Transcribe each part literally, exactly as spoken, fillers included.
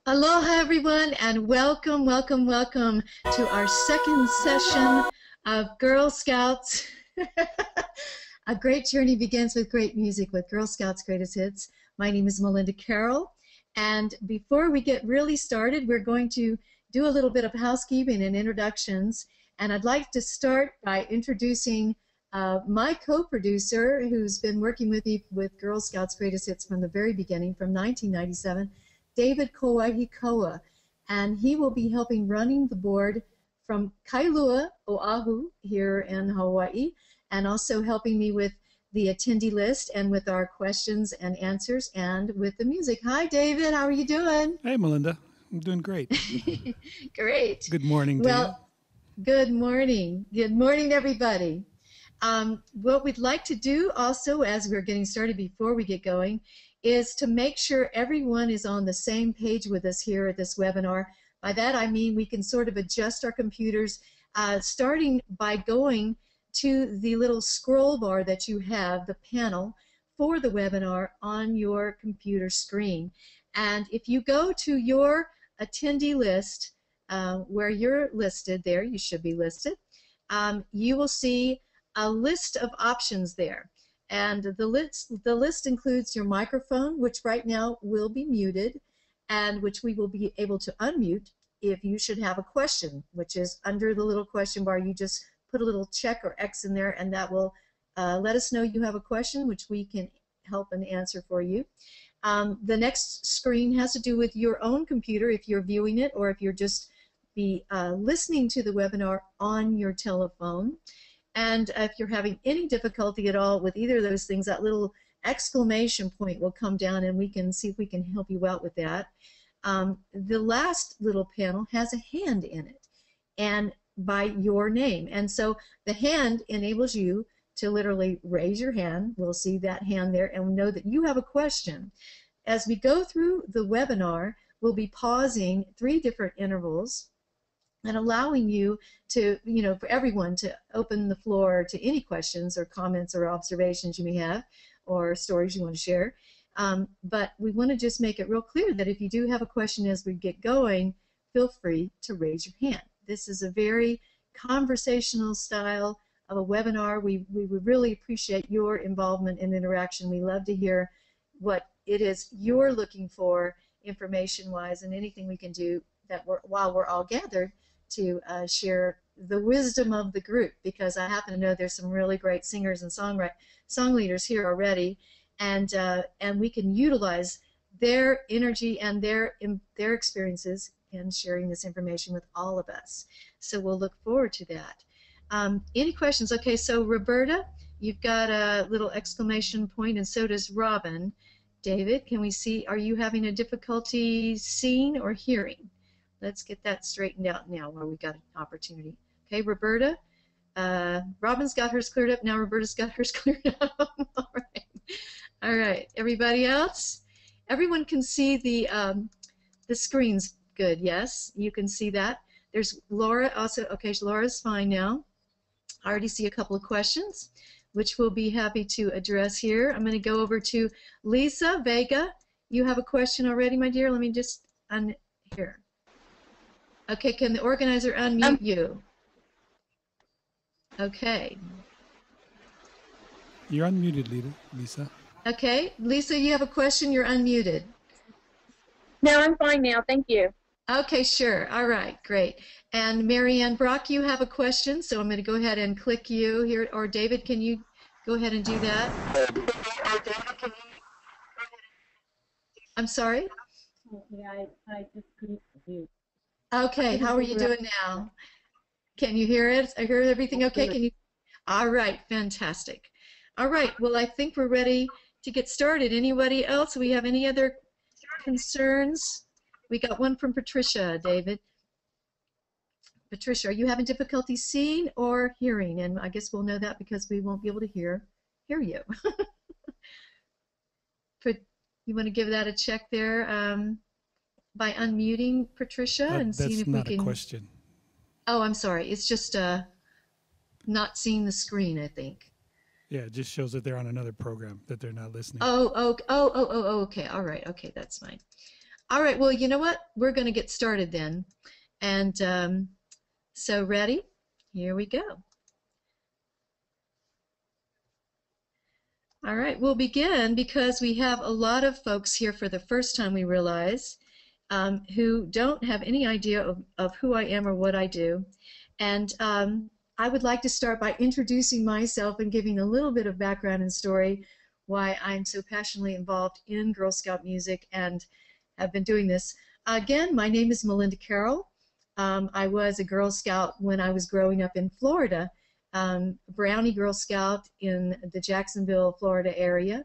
Aloha, everyone, and welcome, welcome, welcome to our second session of Girl Scouts. A great journey begins with great music with Girl Scouts Greatest Hits. My name is Melinda Caroll, and before we get really started, we're going to do a little bit of housekeeping and introductions, and I'd like to start by introducing uh, my co-producer who's been working with me with Girl Scouts Greatest Hits from the very beginning, from nineteen ninety-seven, David Kowahikoa, and he will be helping running the board from Kailua, Oahu, here in Hawaii, and also helping me with the attendee list and with our questions and answers and with the music. Hi, David. How are you doing? Hey, Melinda. I'm doing great. Great. Good morning to well, you. Good morning. Good morning, everybody. Um, what we'd like to do also, as we're getting started before we get going, is to make sure everyone is on the same page with us here at this webinar. By that I mean we can sort of adjust our computers, uh, starting by going to the little scroll bar that you have, the panel for the webinar on your computer screen. And if you go to your attendee list, uh, where you're listed there, you should be listed, um, you will see a list of options there. And the list, the list includes your microphone, which right now will be muted, and which we will be able to unmute if you should have a question, which is under the little question bar. You just put a little check or X in there, and that will uh, let us know you have a question, which we can help and answer for you. Um, the next screen has to do with your own computer, if you're viewing it, or if you're just be uh, listening to the webinar on your telephone. And if you're having any difficulty at all with either of those things, that little exclamation point will come down and we can see if we can help you out with that. Um, the last little panel has a hand in it, and by your name. And so the hand enables you to literally raise your hand. We'll see that hand there and we know that you have a question. As we go through the webinar, we'll be pausing three different intervals and allowing you to, you know, for everyone to open the floor to any questions or comments or observations you may have or stories you want to share. Um, but we want to just make it real clear that if you do have a question as we get going, feel free to raise your hand. This is a very conversational style of a webinar. We, we would really appreciate your involvement and interaction. We love to hear what it is you're looking for information-wise and anything we can do that we're, while we're all gathered to uh, share the wisdom of the group, because I happen to know there's some really great singers and song, song leaders here already, and uh, and we can utilize their energy and their in, their experiences in sharing this information with all of us. So we'll look forward to that. Um, any questions? Okay, so Roberta, you've got a little exclamation point, and so does Robin. David, can we see, are you having a difficulty seeing or hearing? Let's get that straightened out now while we've got an opportunity. Okay, Roberta. Uh, Robin's got hers cleared up. Now Roberta's got hers cleared up. All right. All right. Everybody else? Everyone can see the, um, the screens good, yes? You can see that. There's Laura also. Okay, Laura's fine now. I already see a couple of questions, which we'll be happy to address here. I'm going to go over to Lisa Vega. You have a question already, my dear? Let me just un here. Okay, can the organizer unmute um, you? Okay. You're unmuted, Lisa. Okay, Lisa, you have a question? You're unmuted. No, I'm fine now. Thank you. Okay, sure. All right, great. And Marianne Brock, you have a question, so I'm going to go ahead and click you here. Or David, can you go ahead and do that? I'm sorry? Yeah, I, I just couldn't do. Okay, how are you doing now? Can you hear it? I hear everything okay? Can you? All right, fantastic. All right, well, I think we're ready to get started. Anybody else? We have any other concerns? We got one from Patricia, David. Patricia, are you having difficulty seeing or hearing? And I guess we'll know that because we won't be able to hear hear you. Put, you want to give that a check there? Um, by unmuting Patricia that, and seeing if we can. That's not a question. Oh, I'm sorry. It's just uh, not seeing the screen, I think. Yeah, it just shows that they're on another program, that they're not listening. Oh, oh, oh, oh, oh, okay. All right. Okay, that's fine. All right, well, you know what? We're going to get started then. And um, so ready? Here we go. All right, we'll begin because we have a lot of folks here for the first time, we realize, um, who don't have any idea of, of who I am or what I do. And um, I would like to start by introducing myself and giving a little bit of background and story why I'm so passionately involved in Girl Scout music and have been doing this. Again, my name is Melinda Caroll. Um, I was a Girl Scout when I was growing up in Florida. Um, Brownie Girl Scout in the Jacksonville, Florida area.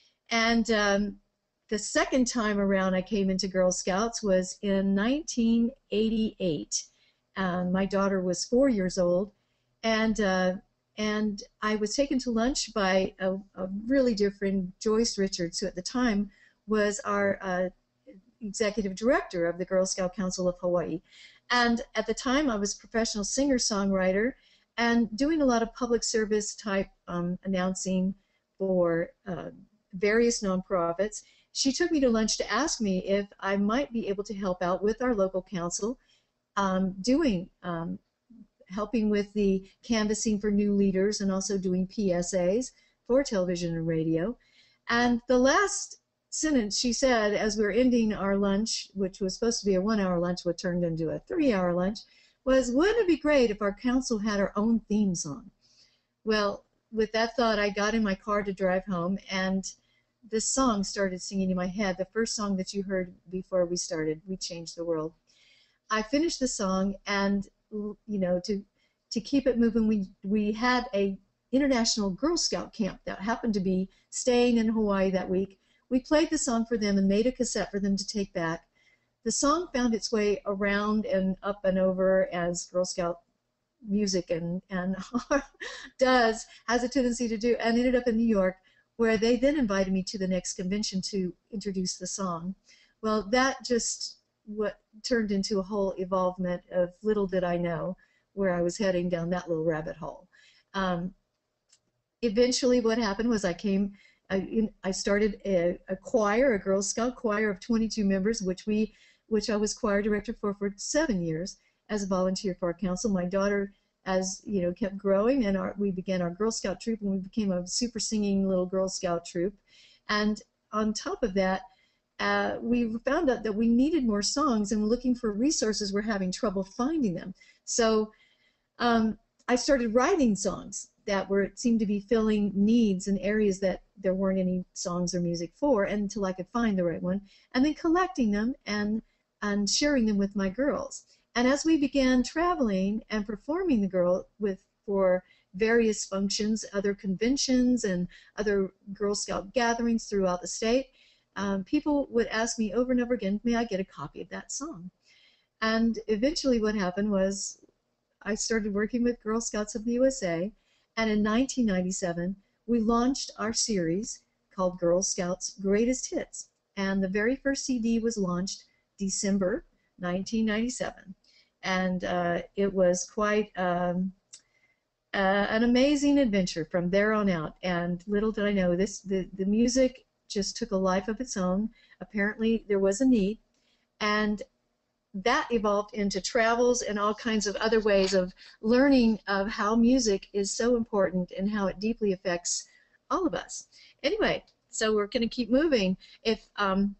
And um, the second time around I came into Girl Scouts was in nineteen eighty-eight. Um, my daughter was four years old, and uh, and I was taken to lunch by a, a really dear friend, Joyce Richards, who at the time was our uh, executive director of the Girl Scout Council of Hawaii. And at the time I was a professional singer-songwriter and doing a lot of public service type um, announcing for uh, various nonprofits. She took me to lunch to ask me if I might be able to help out with our local council, um, doing, um, helping with the canvassing for new leaders and also doing P S As for television and radio. And the last sentence she said as we were ending our lunch, which was supposed to be a one-hour lunch, what turned into a three-hour lunch, was, wouldn't it be great if our council had our own theme song? Well, with that thought, I got in my car to drive home, and this song started singing in my head, the first song that you heard before we started, We Changed the World. I finished the song, and, you know, to to keep it moving, we, we had a international Girl Scout camp that happened to be staying in Hawaii that week. We played the song for them and made a cassette for them to take back. The song found its way around and up and over, as Girl Scout music and, and does, has a tendency to do, and ended up in New York, where they then invited me to the next convention to introduce the song. Well, that just what turned into a whole evolvement of little did I know where I was heading down that little rabbit hole. Um, eventually what happened was I came, I, I started a, a choir, a Girl Scout choir of twenty-two members, which we which I was choir director for for seven years as a volunteer for our council. My daughter, as you know, kept growing, and our, we began our Girl Scout troop, and we became a super singing little Girl Scout troop. And on top of that, uh, we found out that we needed more songs, and looking for resources, we're having trouble finding them. So um, I started writing songs that were seemed to be filling needs in areas that there weren't any songs or music for, until I could find the right one, and then collecting them and and sharing them with my girls. And as we began traveling and performing the girl with for various functions, other conventions and other Girl Scout gatherings throughout the state, um, people would ask me over and over again, may I get a copy of that song? And eventually what happened was I started working with Girl Scouts of the U S A, and in nineteen ninety-seven we launched our series called Girl Scouts Greatest Hits. And the very first C D was launched December nineteen ninety-seven, and uh, it was quite um, uh, an amazing adventure from there on out. And little did I know, this the, the music just took a life of its own. Apparently there was a need, and that evolved into travels and all kinds of other ways of learning of how music is so important and how it deeply affects all of us. Anyway, so we're going to keep moving. If um,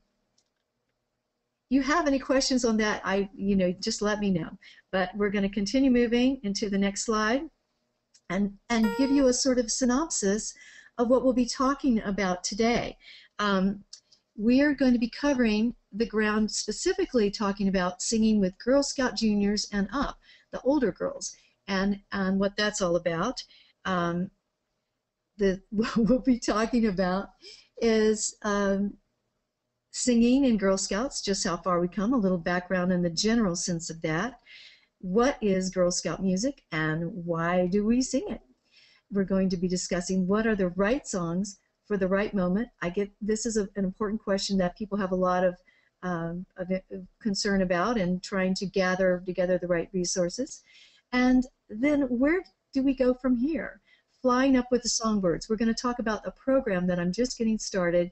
you have any questions on that, I, you know, just let me know. But we're going to continue moving into the next slide and, and give you a sort of synopsis of what we'll be talking about today. Um, we are going to be covering the ground specifically talking about singing with Girl Scout juniors and up, the older girls, and, and what that's all about. Um, the, what we'll be talking about is um, singing in Girl Scouts, just how far we come, a little background in the general sense of that. What is Girl Scout music and why do we sing it? We're going to be discussing what are the right songs for the right moment. I get this is a, an important question that people have a lot of, um, of, of concern about, and trying to gather together the right resources. And then where do we go from here? Flying up with the songbirds. We're going to talk about a program that I'm just getting started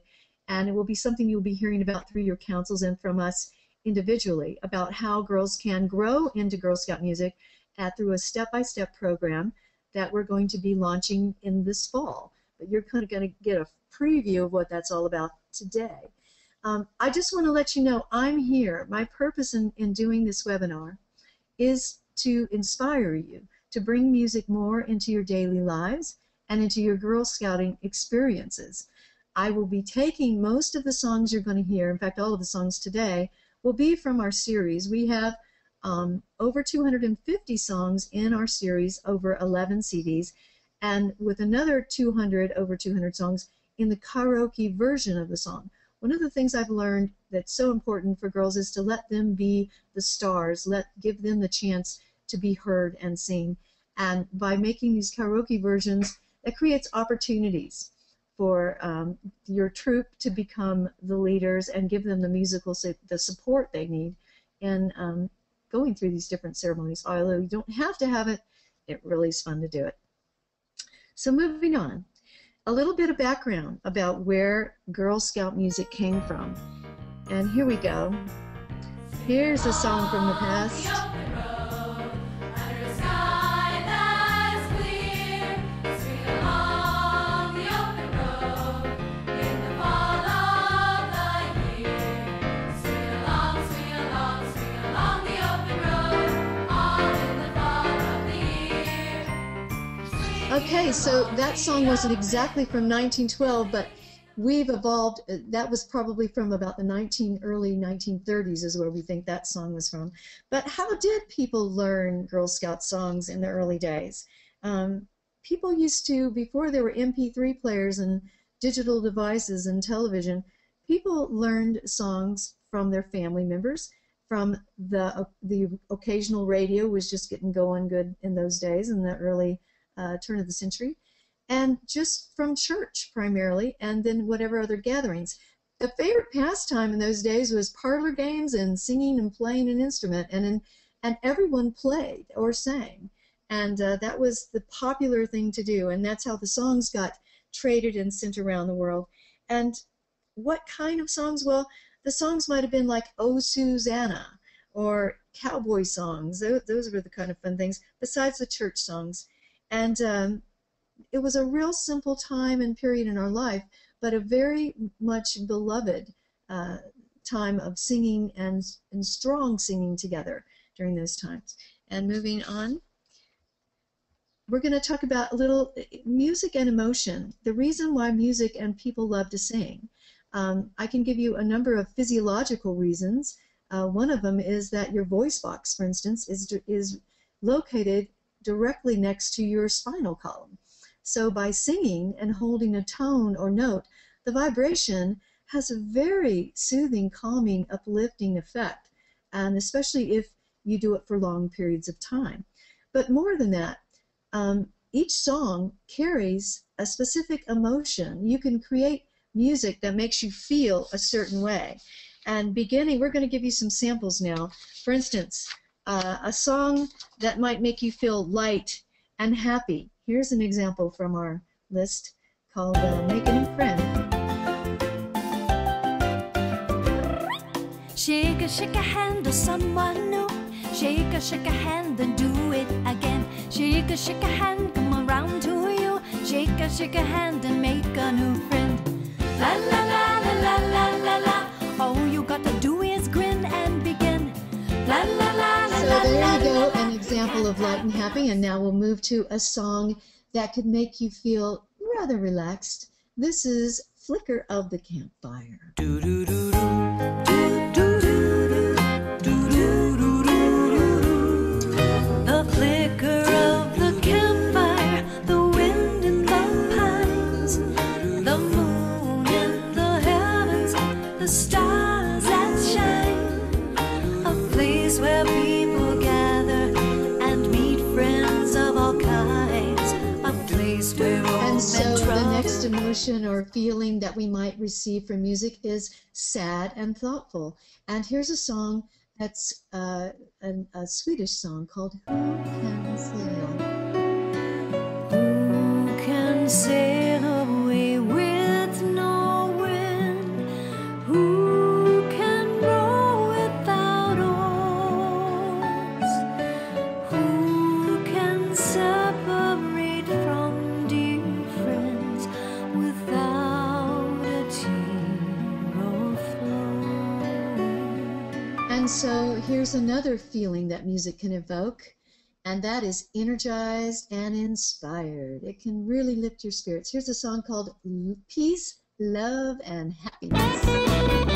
And it will be something you'll be hearing about through your councils and from us individually about how girls can grow into Girl Scout music at, through a step-by-step program that we're going to be launching in this fall. But you're kind of going to get a preview of what that's all about today. Um, I just want to let you know I'm here. My purpose in, in doing this webinar is to inspire you to bring music more into your daily lives and into your Girl Scouting experiences. I will be taking most of the songs you're going to hear, in fact all of the songs today, will be from our series. We have um, over two hundred fifty songs in our series, over eleven C Ds, and with another two hundred, over two hundred songs in the karaoke version of the song. One of the things I've learned that's so important for girls is to let them be the stars, let give them the chance to be heard and sing. And by making these karaoke versions, that creates opportunities for um, your troop to become the leaders and give them the musical, the support they need in um, going through these different ceremonies. Although you don't have to have it, it really is fun to do it. So moving on, a little bit of background about where Girl Scout music came from. And here we go. Here's a song from the past. Okay, so that song wasn't exactly from nineteen twelve, but we've evolved. That was probably from about the nineteen early nineteen thirties is where we think that song was from. But how did people learn Girl Scout songs in the early days? Um, people used to, before there were M P three players and digital devices and television, people learned songs from their family members, from the, uh, the occasional radio was just getting going good in those days, in the early Uh, turn of the century, and just from church primarily, and then whatever other gatherings. The favorite pastime in those days was parlor games and singing and playing an instrument, and in, and everyone played or sang, and uh, that was the popular thing to do, and that's how the songs got traded and sent around the world. And what kind of songs? Well, the songs might have been like "Oh Susanna" or cowboy songs. Those, those were the kind of fun things, besides the church songs. And um, it was a real simple time and period in our life, but a very much beloved uh, time of singing and, and strong singing together during those times. And moving on, we're going to talk about a little music and emotion, the reason why music and people love to sing. Um, I can give you a number of physiological reasons. Uh, one of them is that your voice box, for instance, is, is located directly next to your spinal column. So by singing and holding a tone or note, the vibration has a very soothing, calming, uplifting effect, and especially if you do it for long periods of time. But more than that, um, each song carries a specific emotion. You can create music that makes you feel a certain way. And beginning, we're going to give you some samples now. For instance, Uh, a song that might make you feel light and happy. Here's an example from our list called uh, Make a New Friend. Shake a, shake a hand to someone new. Shake a, shake a hand and do it again. Shake a, shake a hand, come around to you. Shake a, shake a hand and make a new friend. La la la la la la la la. All you gotta do is grin and begin. La la la. So there you go, an example of light and happy, and now we'll move to a song that could make you feel rather relaxed. This is Flicker of the Campfire. Do do do do do do do do do do. The flicker of the campfire, the wind in the pines, the moon in the heavens, the stars that shine, a place where people gather and meet friends of all kinds, a place where And so the next emotion or feeling that we might receive from music is sad and thoughtful. And here's a song that's uh, a, a Swedish song called Who Can Sail? Who can sail away with no wind? And so here's another feeling that music can evoke, and that is energized and inspired. It can really lift your spirits. Here's a song called Peace, Love, and Happiness.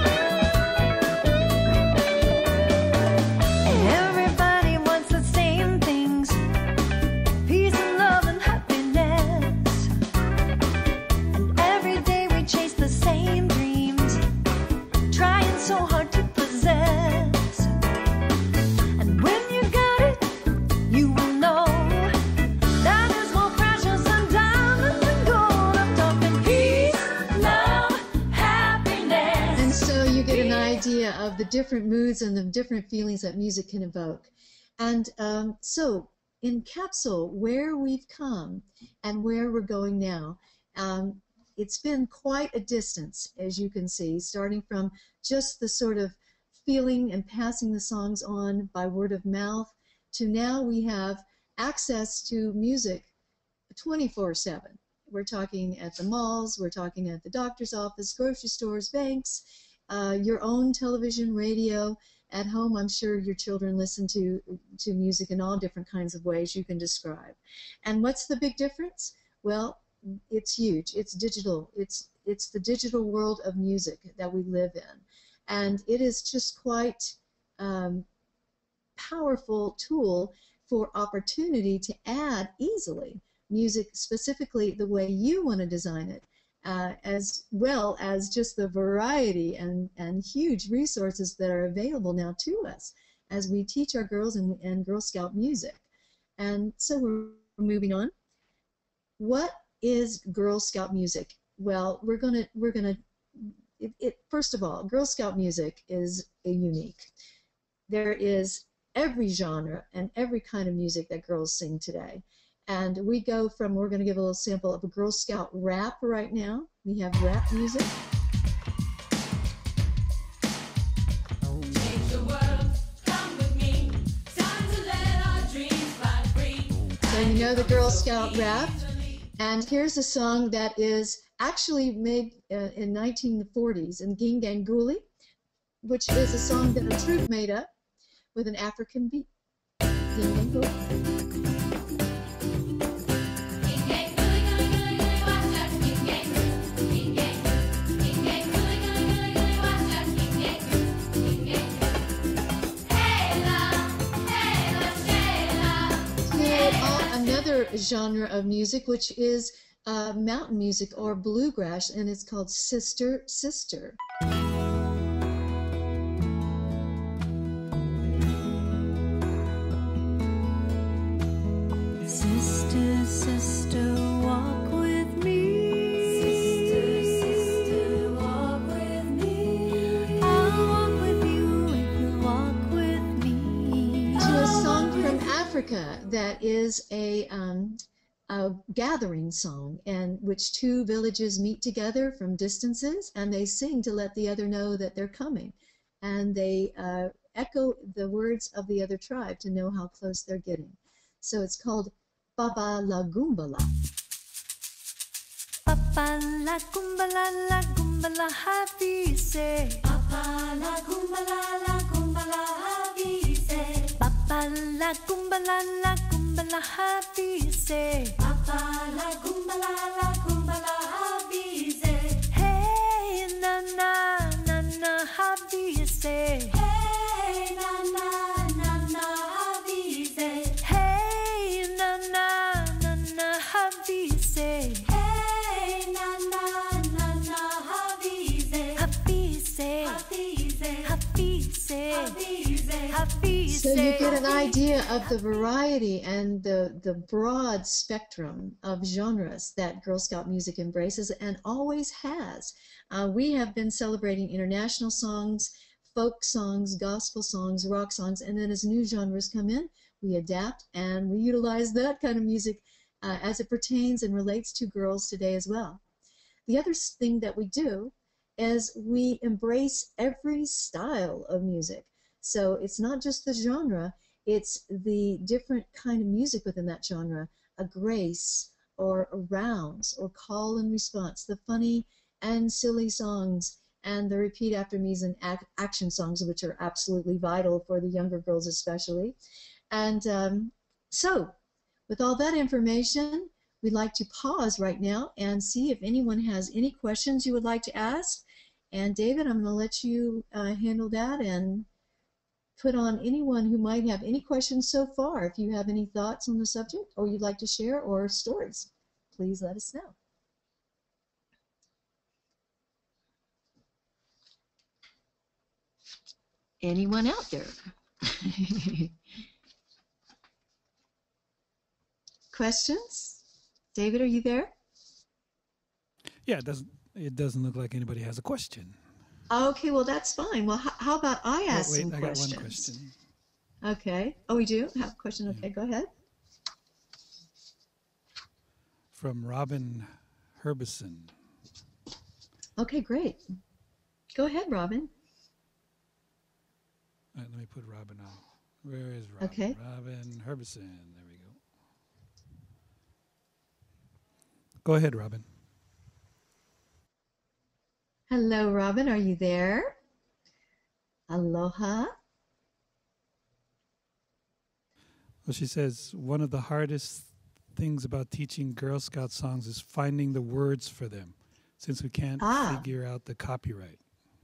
Everybody wants the same things, peace and love and happiness. And every day we chase the same dreams, trying so hard to possess. And when you got it, you will know that there's more precious than diamonds and gold. I'm talking peace, love, happiness. And so you get an idea of the different moods and the different feelings that music can evoke. And um, so in Capsule, where we've come and where we're going now, um, it's been quite a distance, as you can see, starting from just the sort of feeling and passing the songs on by word of mouth to now we have access to music twenty-four seven. We're talking at the malls, we're talking at the doctor's office, grocery stores, banks, uh, your own television, radio. At home, I'm sure your children listen to, to music in all different kinds of ways you can describe. And what's the big difference? Well, it's huge. It's digital. It's, it's the digital world of music that we live in. And it is just quite um, powerful tool for opportunity to add easily music specifically the way you want to design it, uh, as well as just the variety and, and huge resources that are available now to us as we teach our girls and, and Girl Scout music. And so we're moving on. What is Girl Scout music? Well, we're gonna we're gonna it, it first of all, Girl Scout music is a unique. There is every genre and every kind of music that girls sing today. And we go from, we're going to give a little sample of a Girl Scout rap right now. We have rap music. Change the world, come with me. Time to let our dreams fly free. So you know the Girl Scout rap. And here's a song that is actually made uh, in nineteen forties in Ginganguli, which is a song that a troop made up with an African beat. Ginganguli. Another genre of music, which is uh, mountain music or bluegrass, and it's called Sister, Sister. Sister, sister, walk with me. Sister, sister, walk with me. I'll walk with you if you walk with me. To a song from Africa that is a, um, a gathering song, and which two villages meet together from distances, and they sing to let the other know that they're coming, and they uh, echo the words of the other tribe to know how close they're getting. So it's called Baba La Gumbala. Papa la gumbala la gumbala happy say. Papa la gumbala la gumbala happy say. Papa la gumbala la gumbala happy say. Papa la gumbala la gumbala happy say. Hey na na na na happy say. Hey na na na na happy say. Hey na na na na happy say. Hey na na na na happy say. Happy say. Happy say. Happy say. Happy say. Happy say. So you get an idea of the variety and the, the broad spectrum of genres that Girl Scout music embraces and always has. Uh, we have been celebrating international songs, folk songs, gospel songs, rock songs, and then as new genres come in, we adapt and we utilize that kind of music uh, as it pertains and relates to girls today as well. The other thing that we do is we embrace every style of music. So it's not just the genre, it's the different kind of music within that genre, a grace or a rounds or call and response, the funny and silly songs and the repeat after me's and ac action songs, which are absolutely vital for the younger girls especially. And um, so, with all that information, we'd like to pause right now and see if anyone has any questions you would like to ask. And David, I'm going to let you uh, handle that and put on anyone who might have any questions so far. If you have any thoughts on the subject or you'd like to share or stories, please let us know. Anyone out there? Questions? David, are you there? Yeah, it doesn't it doesn't look like anybody has a question. Okay, well, that's fine. Well, how, how about I Oh, ask wait, some I questions? got one question. Okay. Oh, we do have a question. Okay, go ahead. From Robin Herbison. Okay, great. Go ahead, Robin. All right, let me put Robin on. Where is Robin? Okay. Robin Herbison. There we go. Go ahead, Robin. Hello, Robin. Are you there? Aloha. Well, she says one of the hardest things about teaching Girl Scout songs is finding the words for them, since we can't Ah. figure out the copyright.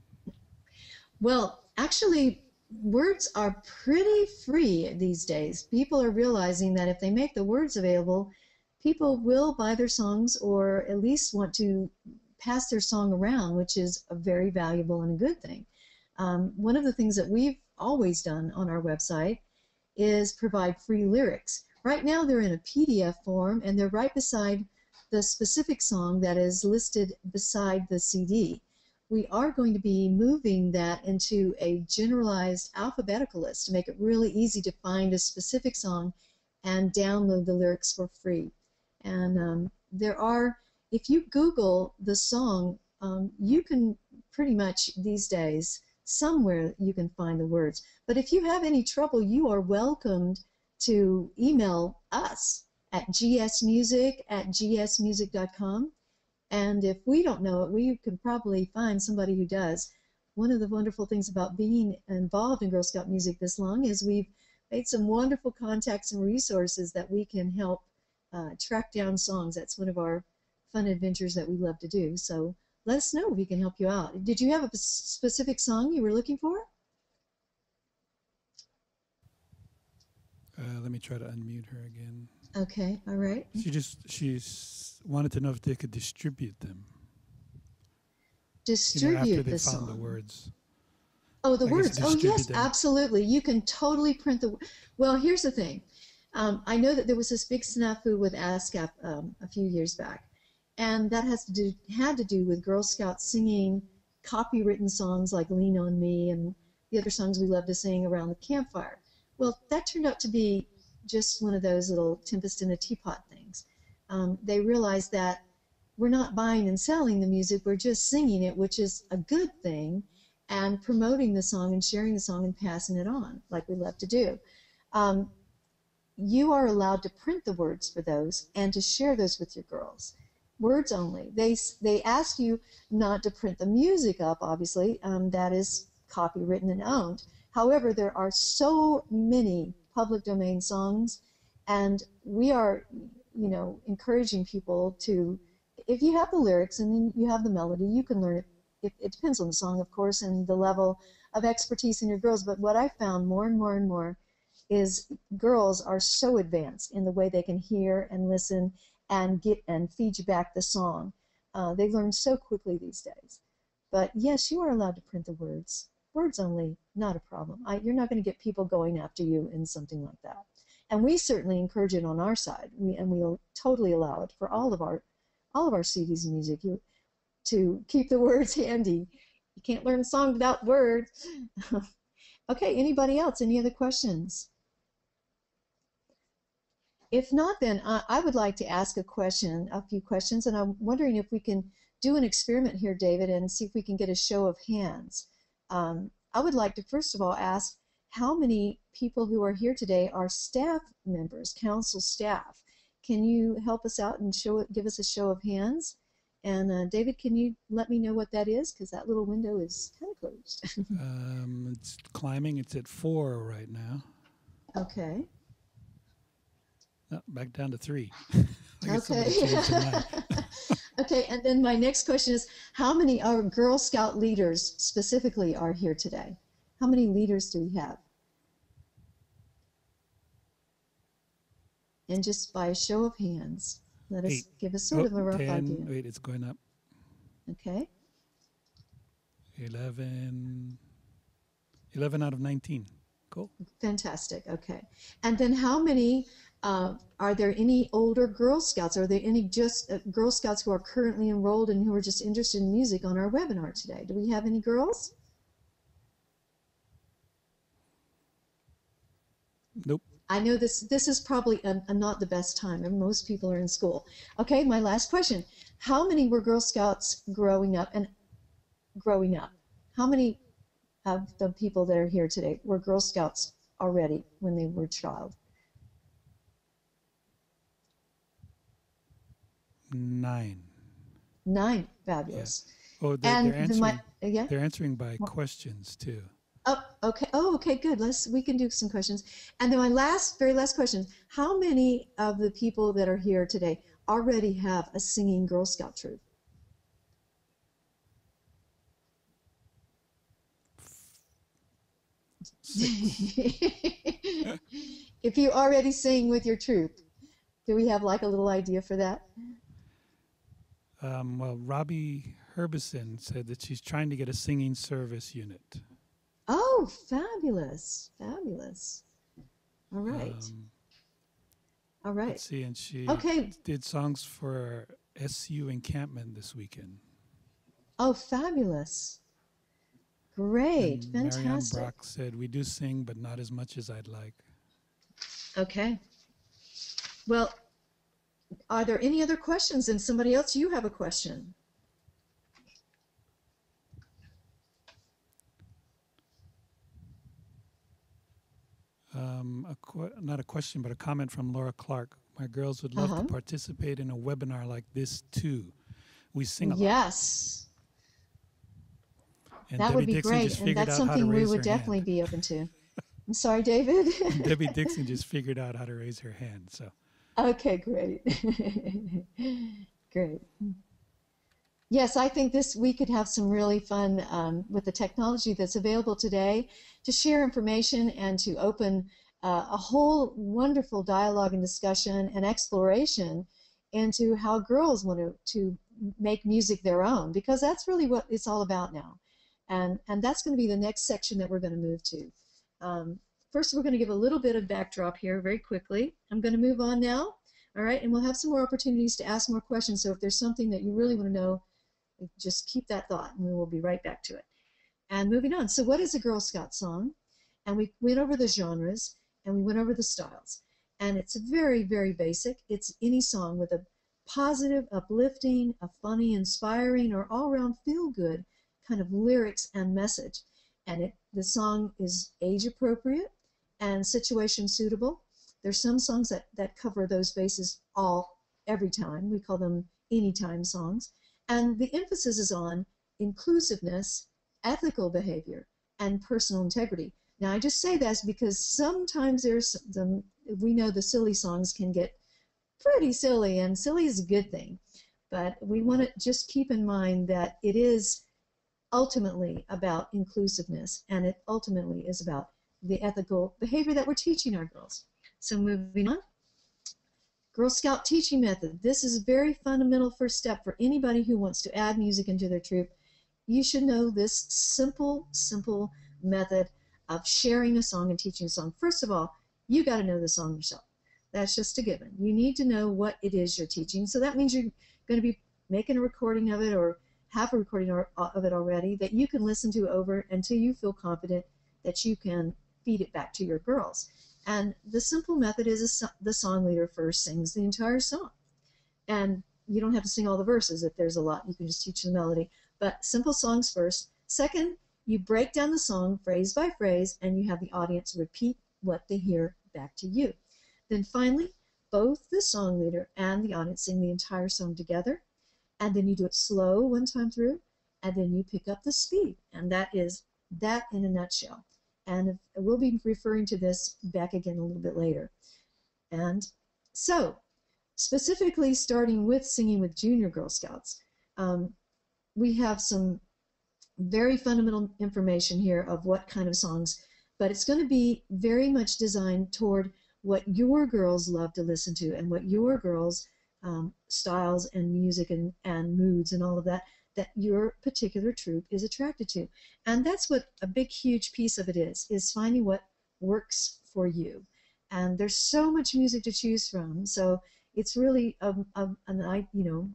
Well, actually, words are pretty free these days. People are realizing that if they make the words available, people will buy their songs or at least want to pass their song around, which is a very valuable and a good thing. Um, one of the things that we've always done on our website is provide free lyrics. Right now they're in a P D F form and they're right beside the specific song that is listed beside the C D. We are going to be moving that into a generalized alphabetical list to make it really easy to find a specific song and download the lyrics for free. And um, there are, if you Google the song, um, you can pretty much these days, somewhere you can find the words. But if you have any trouble, you are welcomed to email us at gsmusic at gsmusic dot com. And if we don't know it, we can probably find somebody who does. One of the wonderful things about being involved in Girl Scout music this long is we've made some wonderful contacts and resources that we can help uh, track down songs. That's one of our fun adventures that we love to do. So let us know if we can help you out. Did you have a specific song you were looking for? Uh, let me try to unmute her again. Okay, all right. She just she's wanted to know if they could distribute them. Distribute you know, after they the found song. the words. Oh, the I guess words. Oh, distribute yes, them. absolutely. You can totally print the. Well, here's the thing. Um, I know that there was this big snafu with ASCAP um, a few years back, and that has to do had to do with Girl Scouts singing copywritten songs like "Lean on Me" and the other songs we love to sing around the campfire. Well, that turned out to be just one of those little tempest in a teapot things. Um, they realized that we're not buying and selling the music, we're just singing it, which is a good thing, and promoting the song and sharing the song and passing it on, like we love to do. Um, you are allowed to print the words for those and to share those with your girls. Words only. They, they ask you not to print the music up, obviously. Um, that is copywritten and owned. However, there are so many public domain songs, and we are, you know, encouraging people to, if you have the lyrics and then you have the melody, you can learn it. It, it depends on the song, of course, and the level of expertise in your girls. But what I found more and more and more is girls are so advanced in the way they can hear and listen and get and feed you back the song. Uh, they learn so quickly these days. But yes, you are allowed to print the words. Words only, not a problem. I, you're not going to get people going after you in something like that. And we certainly encourage it on our side. We, and we'll totally allow it for all of our all of our C Ds and music you, to keep the words handy. You can't learn a song without words. Okay, anybody else? Any other questions? If not, then I, I would like to ask a question, a few questions, and I'm wondering if we can do an experiment here, David, and see if we can get a show of hands. Um, I would like to first of all ask how many people who are here today are staff members, council staff. Can you help us out and show it, give us a show of hands? And uh, David, can you let me know what that is? Because that little window is kind of closed. Um, it's climbing. It's at four right now. Okay. No, back down to three. I guess somebody Okay. changed their mind. Okay, and then my next question is, how many are Girl Scout leaders specifically are here today? How many leaders do we have? And just by a show of hands, let us Eight. give us sort Oh, of a rough ten. idea. Wait, it's going up. Okay. eleven. eleven out of nineteen. Cool. Fantastic. Okay. And then how many, uh, are there any older Girl Scouts? Are there any just uh, Girl Scouts who are currently enrolled and who are just interested in music on our webinar today? Do we have any girls? Nope. I know this this is probably a, a not the best time, and most people are in school. Okay, my last question. How many were Girl Scouts growing up and growing up? How many of the people that are here today were Girl Scouts already when they were a child? Nine. Nine. Fabulous. Oh, they're, And they're the, answering. my, yeah. They're answering by questions too. Oh, okay. Oh, okay, good. Let's we can do some questions. And then my last, very last question: how many of the people that are here today already have a singing Girl Scout troop? If you already sing with your troop, do we have like a little idea for that? Um, well, Robbie Herbison said that she's trying to get a singing service unit. Oh, fabulous, fabulous. All right, Um, all right. let's see, and she Okay. did songs for S U encampment this weekend. Oh, fabulous. Great, And Marianne fantastic. Brock said, "We do sing, but not as much as I'd like." Okay. Well, are there any other questions? And somebody else, you have a question. Um, a qu- not a question, but a comment from Laura Clark. My girls would love Uh-huh. to participate in a webinar like this too. We sing a lot. Yes, And that Debbie would be Dixon great, just and figured that's out how to something we raise would her definitely hand. be open to. I'm sorry, David. Debbie Dixon just figured out how to raise her hand. So Okay, great. Great. Yes, I think this we could have some really fun um, with the technology that's available today to share information and to open uh, a whole wonderful dialogue and discussion and exploration into how girls want to, to make music their own, because that's really what it's all about now. And, and that's going to be the next section that we're going to move to. Um, first, we're going to give a little bit of backdrop here very quickly. I'm going to move on now. All right, and we'll have some more opportunities to ask more questions. So if there's something that you really want to know, just keep that thought, and we will be right back to it. And moving on. So what is a Girl Scout song? And we went over the genres, and we went over the styles. And it's very, very basic. It's any song with a positive, uplifting, a funny, inspiring, or all-around feel-good kind of lyrics and message. And it, the song is age-appropriate and situation-suitable. There's some songs that, that cover those bases all, every time. We call them anytime songs. And the emphasis is on inclusiveness, ethical behavior, and personal integrity. Now, I just say that because sometimes there's some, we know the silly songs can get pretty silly, and silly is a good thing. But we want to just keep in mind that it is ultimately about inclusiveness, and it ultimately is about the ethical behavior that we're teaching our girls. So moving on. Girl Scout teaching method. This is a very fundamental first step for anybody who wants to add music into their troop. You should know this simple, simple method of sharing a song and teaching a song. First of all, you got to know the song yourself. That's just a given. You need to know what it is you're teaching. So that means you're going to be making a recording of it or have a recording of it already that you can listen to over until you feel confident that you can feed it back to your girls. And the simple method is a so the song leader first sings the entire song. And you don't have to sing all the verses if there's a lot. You can just teach the melody. But simple songs first. Second, you break down the song phrase by phrase, and you have the audience repeat what they hear back to you. Then finally, both the song leader and the audience sing the entire song together. and then you do it slow one time through, and then you pick up the speed. And that is that in a nutshell. And we'll be referring to this back again a little bit later. And so, specifically starting with singing with junior Girl Scouts, um, we have some very fundamental information here of what kind of songs, but it's going to be very much designed toward what your girls love to listen to and what your girls' um, styles and music and, and moods and all of that, that your particular troop is attracted to. And that's what a big, huge piece of it is, is finding what works for you. And there's so much music to choose from, so it's really, a, a, an, you know,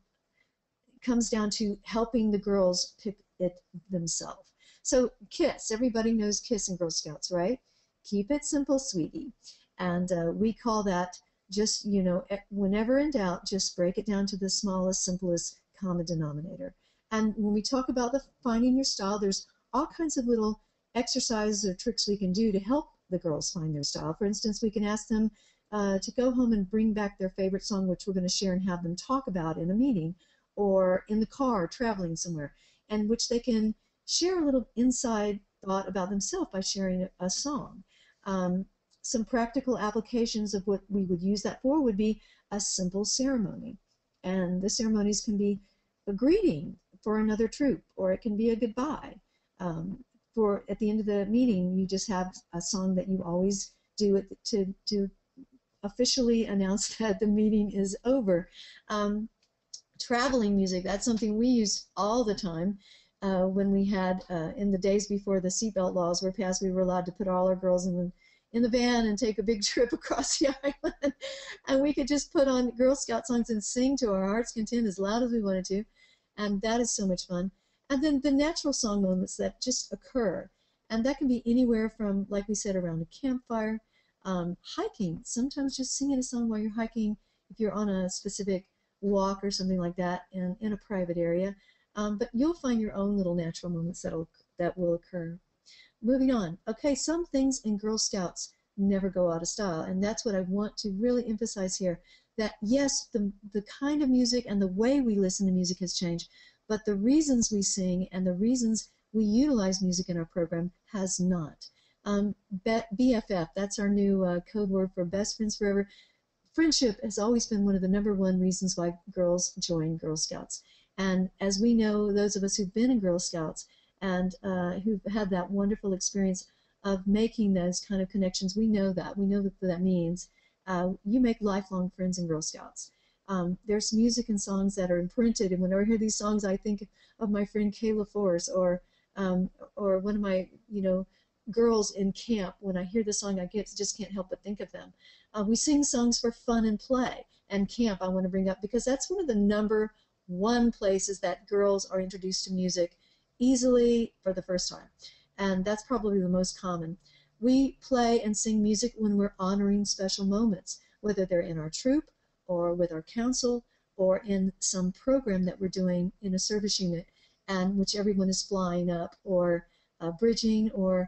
comes down to helping the girls pick it themselves. So KISS, everybody knows KISS in Girl Scouts, right? Keep it simple, sweetie. And uh, we call that just, you know, whenever in doubt, just break it down to the smallest, simplest common denominator. And when we talk about the finding your style, there's all kinds of little exercises or tricks we can do to help the girls find their style. For instance, we can ask them uh, to go home and bring back their favorite song, which we're going to share and have them talk about in a meeting or in the car traveling somewhere, and which they can share a little inside thought about themselves by sharing a, a song. Um, some practical applications of what we would use that for would be a simple ceremony. And the ceremonies can be a greeting for another troop, or it can be a goodbye. Um, for at the end of the meeting, you just have a song that you always do it to, to officially announce that the meeting is over. Um, traveling music, that's something we used all the time. Uh, when we had, uh, in the days before the seatbelt laws were passed, we were allowed to put all our girls in the, in the van and take a big trip across the island. And we could just put on Girl Scout songs and sing to our heart's content as loud as we wanted to. And that is so much fun. And then the natural song moments that just occur. And that can be anywhere from, like we said, around a campfire, um, hiking. Sometimes just singing a song while you're hiking, if you're on a specific walk or something like that in, in a private area. Um, but you'll find your own little natural moments that'll, that will occur. Moving on. Okay, some things in Girl Scouts never go out of style, and that's what I want to really emphasize here, that yes, the, the kind of music and the way we listen to music has changed, but the reasons we sing and the reasons we utilize music in our program has not. Um, B F F, that's our new uh, code word for Best Friends Forever. Friendship has always been one of the number one reasons why girls join Girl Scouts. And as we know, those of us who've been in Girl Scouts and uh, who've had that wonderful experience of making those kind of connections, we know that. We know what that means. Uh, you make lifelong friends in Girl Scouts. Um, there's music and songs that are imprinted, and when I hear these songs, I think of my friend Kayla Force, or um, or one of my, you know, girls in camp. When I hear the song, I get, just can't help but think of them. Uh, we sing songs for fun and play, and camp I want to bring up because that's one of the number one places that girls are introduced to music easily for the first time, and that's probably the most common. We play and sing music when we're honoring special moments, whether they're in our troop or with our council or in some program that we're doing in a service unit, and which everyone is flying up or uh, bridging, or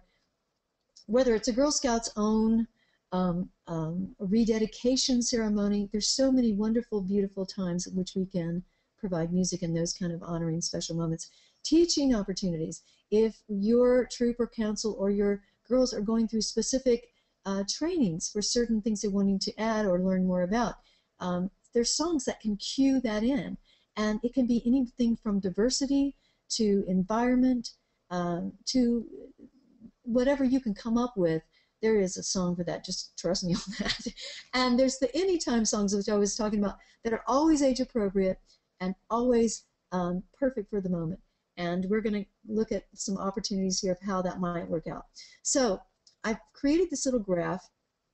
whether it's a Girl Scouts own um, um, rededication ceremony. There's so many wonderful, beautiful times in which we can provide music in those kind of honoring special moments. Teaching opportunities. If your troop or council or your girls are going through specific uh, trainings for certain things they're wanting to add or learn more about, um, there's songs that can cue that in. And it can be anything from diversity to environment um, to whatever you can come up with. There is a song for that, just trust me on that. And there's the anytime songs, which I was talking about, that are always age appropriate and always um, perfect for the moment. And we're going to look at some opportunities here of how that might work out. So I've created this little graph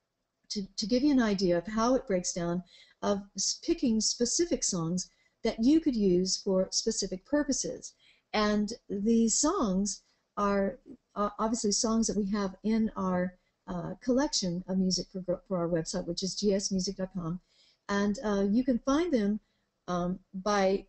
to, to give you an idea of how it breaks down, of picking specific songs that you could use for specific purposes. And these songs are uh, obviously songs that we have in our uh, collection of music for, for our website, which is g s music dot com. And uh, you can find them um, by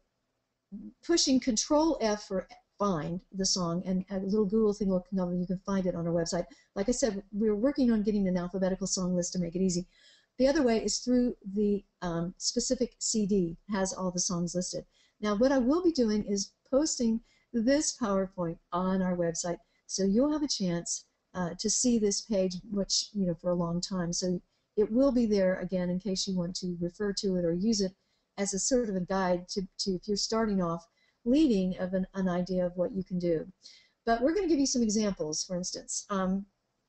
pushing Control F for find the song, and a little Google thing will come up and you can find it on our website. Like I said, we're working on getting an alphabetical song list to make it easy. The other way is through the um, specific C D, has all the songs listed. Now, what I will be doing is posting this PowerPoint on our website, so you'll have a chance uh, to see this page, which, you know, for a long time. So it will be there again in case you want to refer to it or use it as a sort of a guide to, to if you're starting off leading of an, an idea of what you can do. But we're going to give you some examples, for instance. Um,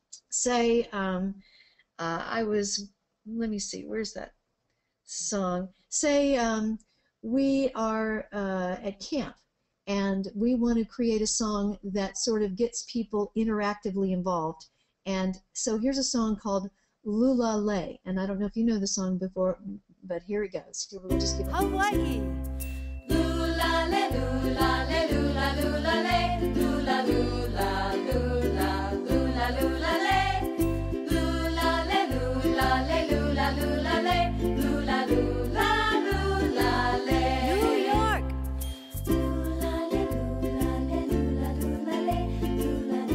say um, uh, I was, let me see, where's that song? Say um, we are uh, at camp and we want to create a song that sort of gets people interactively involved. And so here's a song called Lula Lay. And I don't know if you know the song before, but here it goes. We'll just give it Hawaii. Lula le, lula le, lula lula le, lula lula lula lula lula le, lula le, lula le, lula lula le, lula lula lula le. New York. Lula le, lula le, lula lula le, lula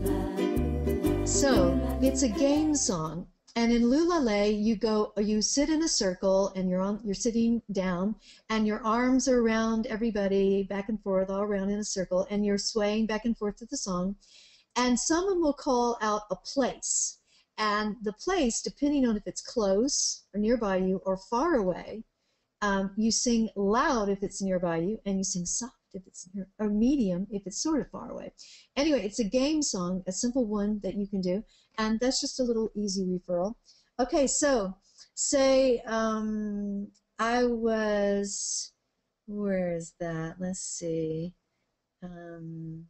lula lula. So it's a game song, and in Lula Lay, you go, you sit in a circle, and you're on, you're sitting down, and your arms are around everybody, back and forth, all around in a circle, and you're swaying back and forth to the song, and someone will call out a place, and the place, depending on if it's close or nearby you or far away, um, you sing loud if it's nearby you, and you sing soft if it's near, or medium if it's sort of far away. Anyway, it's a game song, a simple one that you can do, and that's just a little easy referral. Okay, so say um, I was, where is that? Let's see. Um,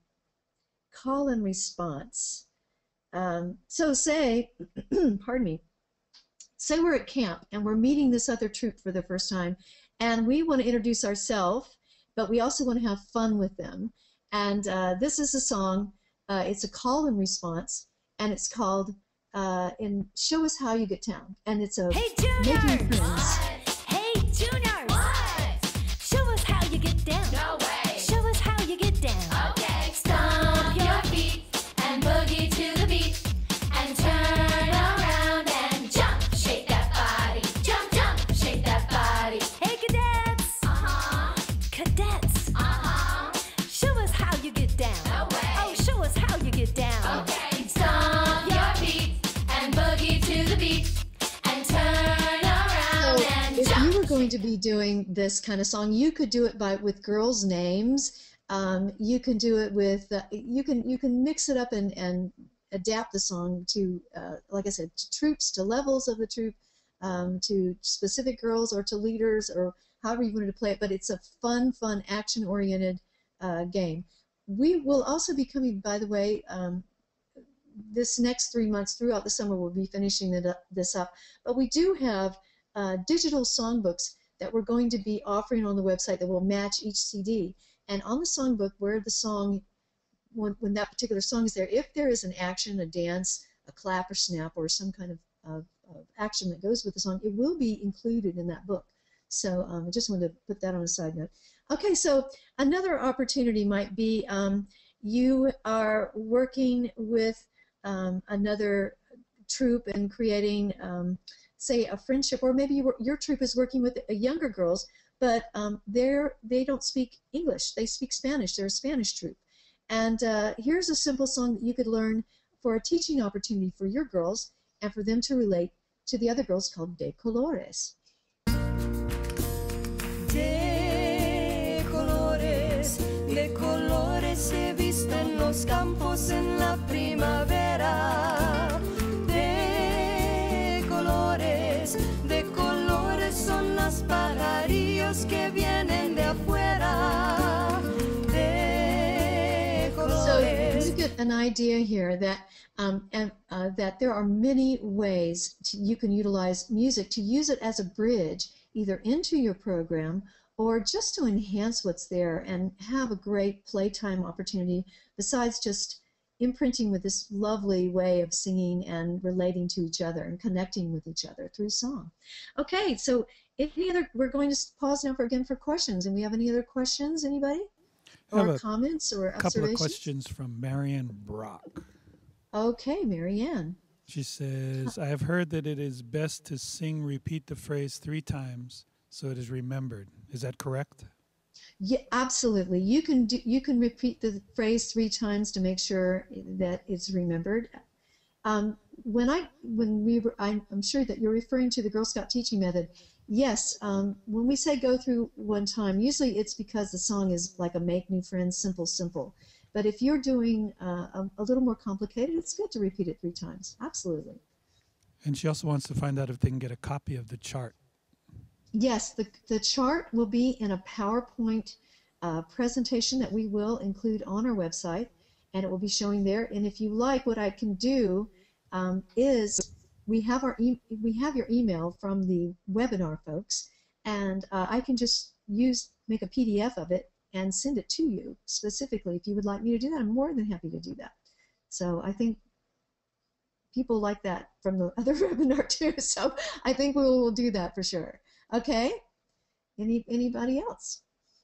call and response. Um, so say, pardon me, say we're at camp and we're meeting this other troop for the first time, and we want to introduce ourselves, but we also want to have fun with them. And uh, this is a song, uh, it's a call and response, and it's called uh, in Show Us How You Get Down. And it's a Hey, making Junior. friends. Hey, Junior. What? Show us how you get down. No way. Show us how you get down. Okay, stomp your feet and boogie to the beat and turn around and jump, shake that body, jump, jump, shake that body. Hey, cadets. Uh-huh, Cadets. uh-huh. Show us how you get down. No way. Oh, show us how you get down. Okay, stomp your feet and boogie to the beat and turn around So and if jump. you were going to be doing this kind of song, you could do it by with girls' names. Um, you can do it with uh, you can you can mix it up and, and adapt the song to uh, like I said, to troops, to levels of the troop, um, to specific girls or to leaders or however you wanted to play it. But it's a fun, fun, action-oriented uh, game. We will also be coming, by the way, um, this next three months throughout the summer. We'll be finishing it up, this up. But we do have uh, digital songbooks that we're going to be offering on the website that will match each C D. And on the songbook, where the song, when, when that particular song is there, if there is an action, a dance, a clap or snap, or some kind of, of, of action that goes with the song, it will be included in that book. So um, I just wanted to put that on a side note. Okay, so another opportunity might be um, you are working with um, another troop and creating, um, say, a friendship, or maybe you, your troop is working with uh, younger girls, but um, they're, they don't speak English. They speak Spanish. They're a Spanish troop. And uh, here's a simple song that you could learn for a teaching opportunity for your girls and for them to relate to the other girls, called De Colores. De colores, de colores se visten los campos en la primavera. De colores, de colores son los pajarillos que vienen de afuera. De So colores. you get an idea here that um, and, uh, that there are many ways to, you can utilize music to use it as a bridge either into your program or just to enhance what's there and have a great playtime opportunity besides just imprinting with this lovely way of singing and relating to each other and connecting with each other through song. Okay, so any other, we're going to pause now for again for questions. And we have any other questions, anybody? I have Or a comments or couple of observations? questions from Marianne Brock. Okay, Marianne. She says, I have heard that it is best to sing, repeat the phrase three times so it is remembered. Is that correct? Yeah, absolutely. You can do, you can repeat the phrase three times to make sure that it's remembered. Um, when I when we were, I'm, I'm sure that you're referring to the Girl Scout teaching method. Yes, um, when we say go through one time, usually it's because the song is like a make new friends, simple, simple. But if you're doing uh, a, a little more complicated, it's good to repeat it three times. Absolutely. And she also wants to find out if they can get a copy of the chart. Yes, the, the chart will be in a PowerPoint uh, presentation that we will include on our website, and it will be showing there. And if you like, what I can do um, is we have our e we have your email from the webinar folks, and uh, I can just use make a P D F of it and send it to you specifically. If you would like me to do that, I'm more than happy to do that. So I think people like that from the other webinar too. So I think we will do that for sure. Okay. Any anybody else?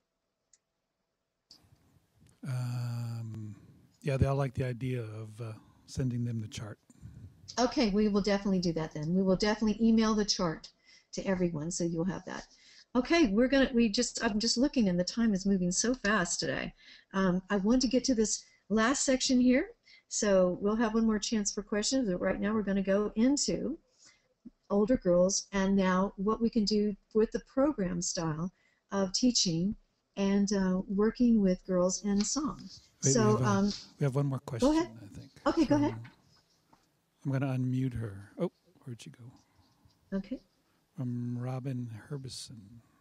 Um, yeah, they'll like the idea of uh, sending them the chart. Okay, we will definitely do that then. We will definitely email the chart to everyone, so you'll have that. Okay, we're gonna. We just. I'm just looking, and the time is moving so fast today. Um, I want to get to this last section here, so we'll have one more chance for questions. But right now, we're going to go into older girls, and now what we can do with the program style of teaching and uh, working with girls in a song. Wait, so we have, a, um, we have one more question. go ahead. I think. Okay, go From- ahead. I'm going to unmute her. Oh, where'd she go? Okay. From Robin Herbison.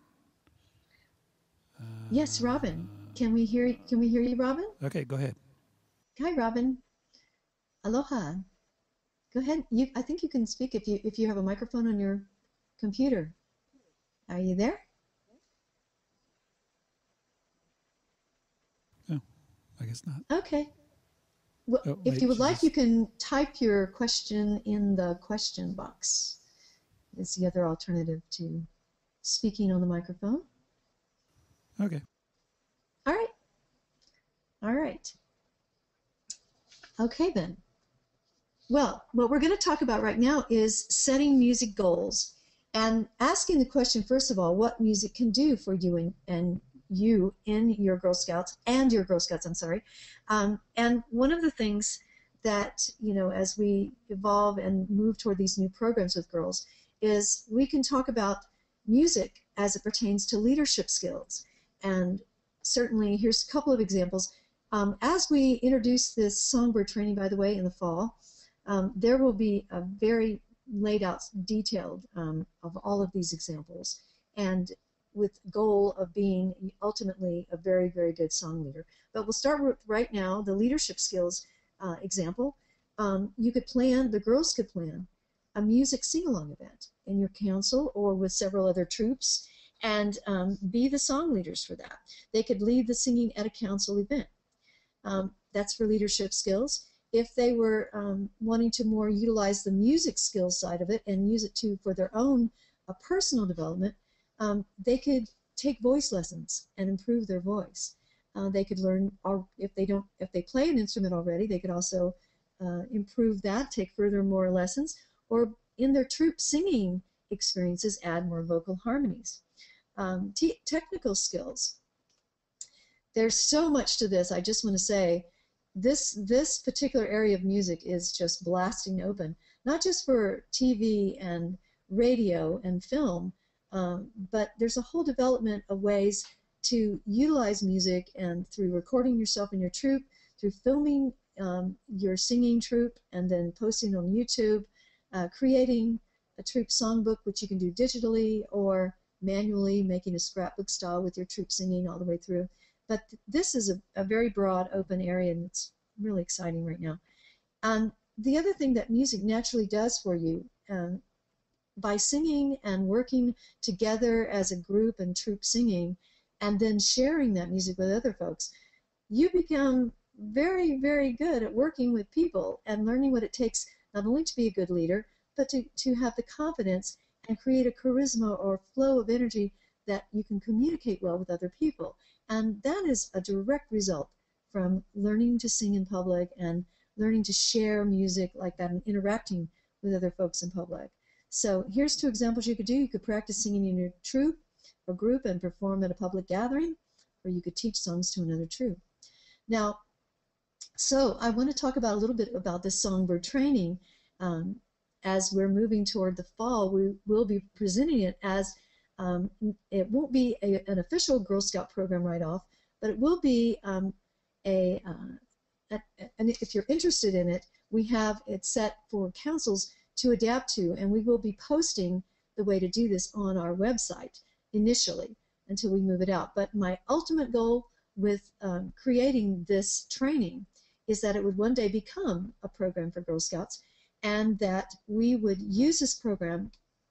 Uh, Yes, Robin. Can we hear? Can we hear you, Robin? Okay, go ahead. Hi, Robin. Aloha. Go ahead. You. I think you can speak if you if you have a microphone on your computer. Are you there? Oh, I guess not. Okay. Well, Oh, if wait, you would she like, just- you can type your question in the question box. It's the other alternative to speaking on the microphone. Okay. All right. All right. Okay, then. Well, what we're going to talk about right now is setting music goals and asking the question, first of all, what music can do for you and, and you in your Girl Scouts and your Girl Scouts, I'm sorry. Um, and one of the things that, you know, as we evolve and move toward these new programs with girls is we can talk about music as it pertains to leadership skills. And certainly, here's a couple of examples. Um, as we introduce this songbird training, by the way, in the fall, um, there will be a very laid out, detailed um, of all of these examples, and with goal of being ultimately a very, very good song leader. But we'll start with right now the leadership skills uh, example. Um, you could plan, the girls could plan a music sing-along event in your council or with several other troops, and um, be the song leaders for that. They could lead the singing at a council event. Um, that's for leadership skills. If they were um, wanting to more utilize the music skills side of it and use it too for their own uh, personal development, um, they could take voice lessons and improve their voice. Uh, they could learn, or if they don't, if they play an instrument already, they could also uh, improve that, take further more lessons, or in their troop singing experiences, add more vocal harmonies. Um, technical skills. There's so much to this. I just want to say this this particular area of music is just blasting open, not just for T V and radio and film, um, but there's a whole development of ways to utilize music, and through recording yourself in your troop, through filming um, your singing troop and then posting on YouTube, uh, creating a troop songbook, which you can do digitally or manually, making a scrapbook style with your troop singing all the way through. But th this is a, a very broad, open area, and it's really exciting right now. Um, the other thing that music naturally does for you, um, by singing and working together as a group and troop singing, and then sharing that music with other folks, you become very, very good at working with people and learning what it takes not only to be a good leader, but to, to have the confidence and create a charisma or flow of energy that you can communicate well with other people. And that is a direct result from learning to sing in public and learning to share music like that and interacting with other folks in public. So here's two examples you could do. You could practice singing in your troop or group and perform at a public gathering, or you could teach songs to another troop. Now, so I want to talk about a little bit about this songbird training. Um, as we're moving toward the fall, we will be presenting it as, um, it won't be a, an official Girl Scout program right off, but it will be um, a, uh, a, and if you're interested in it, we have it set for councils to adapt to, and we will be posting the way to do this on our website initially until we move it out. But my ultimate goal with um, creating this training is that it would one day become a program for Girl Scouts, and that we would use this program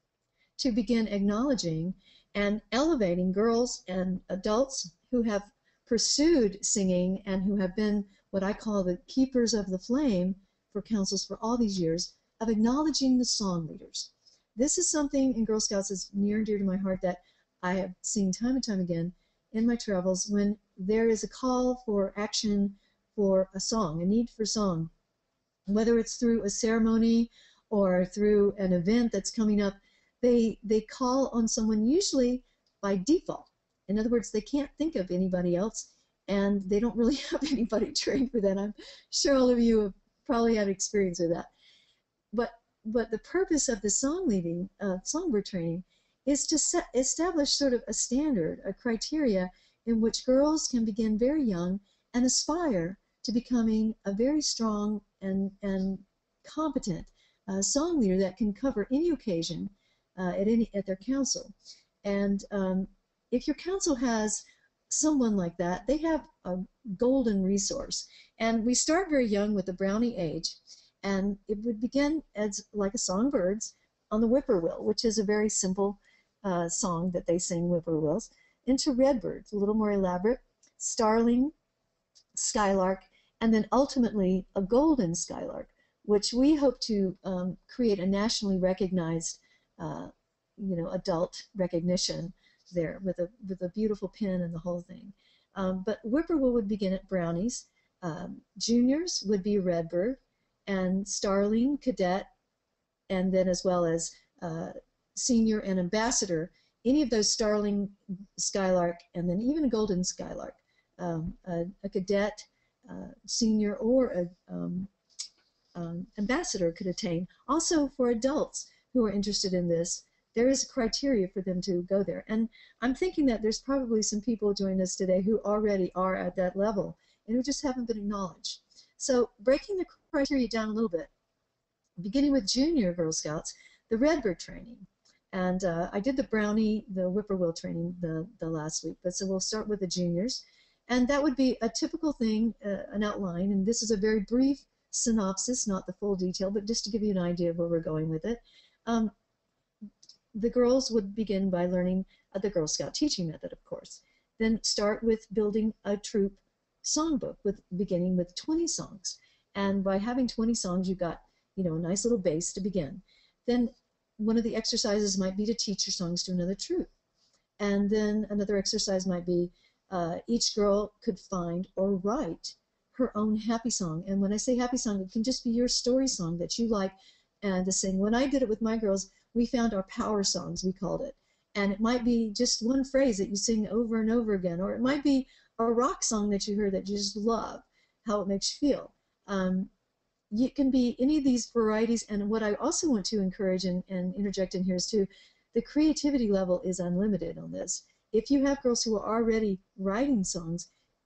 to begin acknowledging and elevating girls and adults who have pursued singing and who have been what I call the keepers of the flame for councils for all these years, of acknowledging the song leaders. This is something in Girl Scouts that's near and dear to my heart that I have seen time and time again in my travels when there is a call for action for a song, a need for song. Whether it's through a ceremony or through an event that's coming up, they they call on someone usually by default. In other words, they can't think of anybody else, and they don't really have anybody trained for that. I'm sure all of you have probably had experience with that. But but the purpose of the song leading, uh, songbird training, is to set, establish sort of a standard, a criteria in which girls can begin very young and aspire to becoming a very strong and, and competent uh, song leader that can cover any occasion uh, at, any, at their council. And um, if your council has someone like that, they have a golden resource. And we start very young with the brownie age, and it would begin as like a songbirds on the whippoorwill, which is a very simple uh, song that they sing, whippoorwills, into redbirds, a little more elaborate, starling, skylark, and then ultimately a golden skylark, which we hope to um, create a nationally recognized, uh, you know, adult recognition there with a with a beautiful pin and the whole thing. Um, but whippoorwill would begin at brownies, um, juniors would be redbird, and starling, cadet, and then as well as uh, senior and ambassador. Any of those starling, skylark, and then even a golden skylark, um, a, a cadet, uh, senior, or a um, um, ambassador could attain. Also for adults who are interested in this, there is a criteria for them to go there. And I'm thinking that there's probably some people joining us today who already are at that level and who just haven't been acknowledged. So breaking the criteria down a little bit, beginning with junior Girl Scouts, the redbird training. And uh, I did the brownie, the whippoorwill training the, the last week, but so we'll start with the juniors. And that would be a typical thing, uh, an outline, and this is a very brief synopsis, not the full detail, but just to give you an idea of where we're going with it. Um, the girls would begin by learning uh, the Girl Scout teaching method, of course. Then start with building a troop songbook, with beginning with twenty songs. And by having twenty songs, you've got, you know, a nice little base to begin. Then one of the exercises might be to teach your songs to another troop. And then another exercise might be uh, each girl could find or write her own happy song. And when I say happy song, it can just be your story song that you like and to sing. When I did it with my girls, we found our power songs, we called it. And it might be just one phrase that you sing over and over again, or it might be a rock song that you heard that you just love, how it makes you feel. Um, it can be any of these varieties, and what I also want to encourage and, and interject in here is too, the creativity level is unlimited on this. If you have girls who are already writing songs,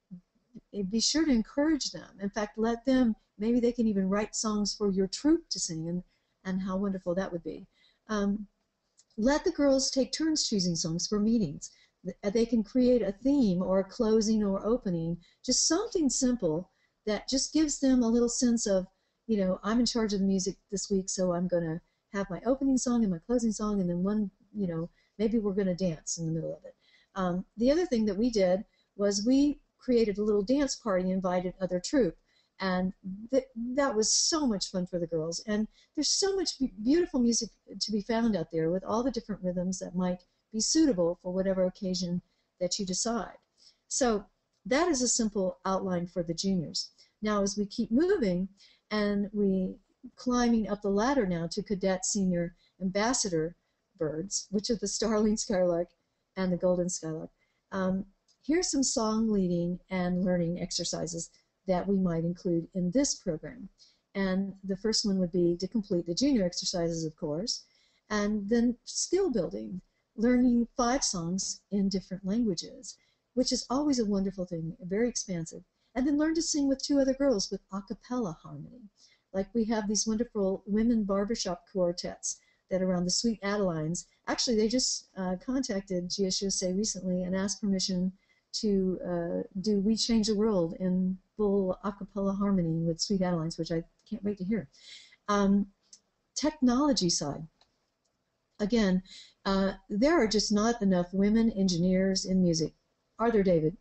be sure to encourage them. In fact, let them, maybe they can even write songs for your troop to sing, and, and how wonderful that would be. Um, let the girls take turns choosing songs for meetings. They can create a theme or a closing or opening, just something simple that just gives them a little sense of, you know, I'm in charge of the music this week, so I'm going to have my opening song and my closing song, and then one, you know, maybe we're going to dance in the middle of it. Um, the other thing that we did was we created a little dance party, invited other troop, and th that was so much fun for the girls. And there's so much be beautiful music to be found out there with all the different rhythms that might be suitable for whatever occasion that you decide. So that is a simple outline for the juniors. Now, as we keep moving, and we climbing up the ladder now to cadet senior ambassador birds, which are the starling skylark and the golden skylark. Um, here's some song leading and learning exercises that we might include in this program. And the first one would be to complete the junior exercises, of course, and then skill building, learning five songs in different languages, which is always a wonderful thing, very expansive. And then learn to sing with two other girls with a cappella harmony. Like we have these wonderful women barbershop quartets that are around the Sweet Adelines. Actually, they just uh, contacted G S U S A recently and asked permission to uh, do We Change the World in full a cappella harmony with Sweet Adelines, which I can't wait to hear. Um, technology side. Again, uh, there are just not enough women engineers in music. Are there, David?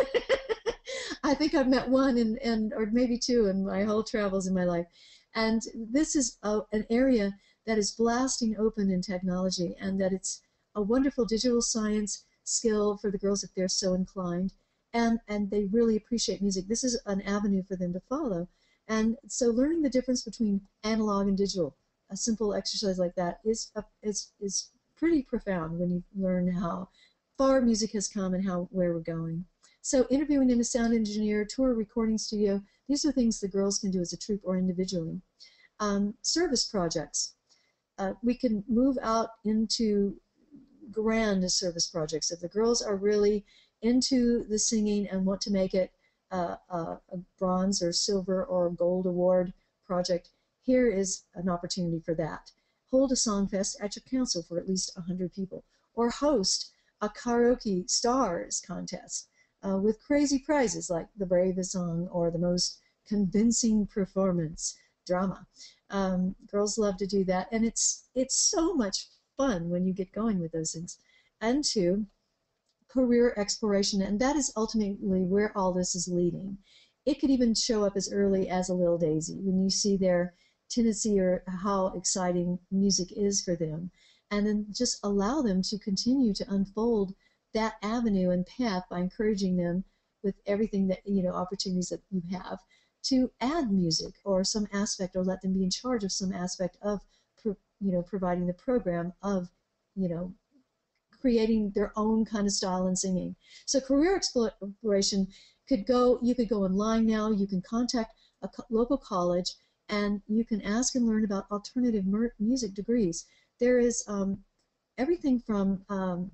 I think I've met one and, and or maybe two in my whole travels in my life. And this is a, an area that is blasting open in technology, and that it's a wonderful digital science skill for the girls if they're so inclined, and, and they really appreciate music. This is an avenue for them to follow. And so learning the difference between analog and digital, a simple exercise like that is, a, is, is pretty profound when you learn how far music has come and how where we're going. So interviewing in a sound engineer, tour recording studio, these are things the girls can do as a troupe or individually. Um, service projects. Uh, we can move out into grand service projects. If the girls are really into the singing and want to make it uh, a, a bronze or silver or gold award project, here is an opportunity for that. Hold a song fest at your council for at least one hundred people, or host a karaoke stars contest uh, with crazy prizes like the bravest song or the most convincing performance drama. Um, girls love to do that, and it's it's so much fun when you get going with those things. And two, career exploration, and that is ultimately where all this is leading. It could even show up as early as a little daisy when you see their tendency or how exciting music is for them, and then just allow them to continue to unfold that avenue and path by encouraging them with everything that, you know, opportunities that you have to add music or some aspect, or let them be in charge of some aspect of, you know, providing the program of, you know, creating their own kind of style in singing. So career exploration could go, you could go online now, you can contact a co local college, and you can ask and learn about alternative music degrees. There is um, everything from um,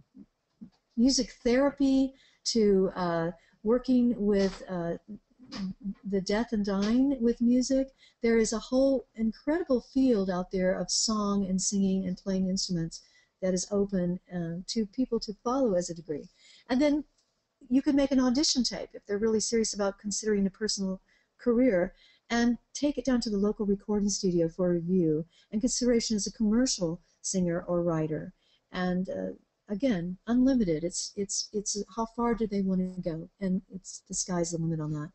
music therapy to uh, working with uh, the deaf and dying with music. There is a whole incredible field out there of song and singing and playing instruments that is open uh, to people to follow as a degree. And then you can make an audition tape if they're really serious about considering a personal career, and take it down to the local recording studio for review and consideration as a commercial singer or writer. And uh, again, unlimited. It's it's it's how far do they want to go, and it's the sky's the limit on that.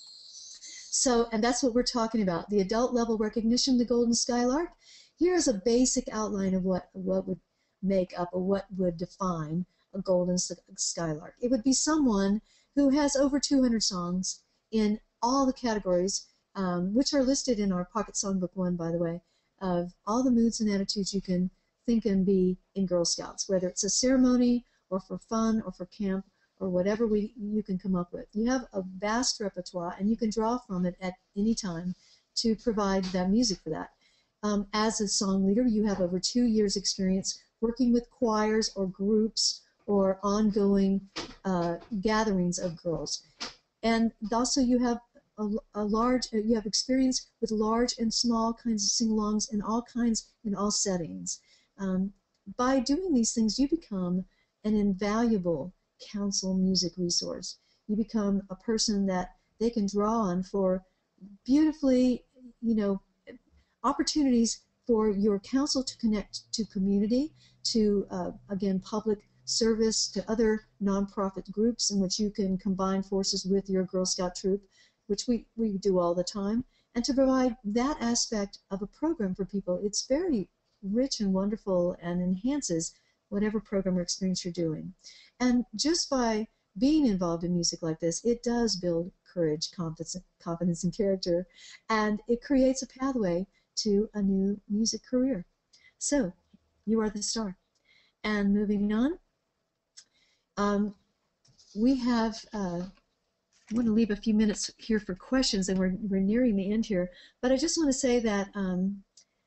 So, and that's what we're talking about. The adult level recognition, the golden skylark. Here's a basic outline of what what would make up or what would define a golden skylark. It would be someone who has over two hundred songs in all the categories, um, which are listed in our Pocket Songbook one, by the way, of all the moods and attitudes you can think and be in Girl Scouts, whether it's a ceremony or for fun or for camp or whatever we you can come up with. You have a vast repertoire, and you can draw from it at any time to provide that music for that. Um, as a song leader, you have over two years experience working with choirs or groups or ongoing uh, gatherings of girls. And also you have a, a large, you have experience with large and small kinds of sing-alongs in all kinds, in all settings. Um, by doing these things, you become an invaluable council music resource. You become a person that they can draw on for beautifully, you know, opportunities for your council to connect to community, to, uh, again, public service, to other nonprofit groups in which you can combine forces with your Girl Scout troop, which we, we do all the time, and to provide that aspect of a program for people. It's very rich and wonderful and enhances whatever program or experience you're doing. And just by being involved in music like this, it does build courage, confidence, confidence and character, and it creates a pathway to a new music career. So, you are the star. And moving on, um, we have, uh, I want to leave a few minutes here for questions, and we're, we're nearing the end here, but I just want to say that um,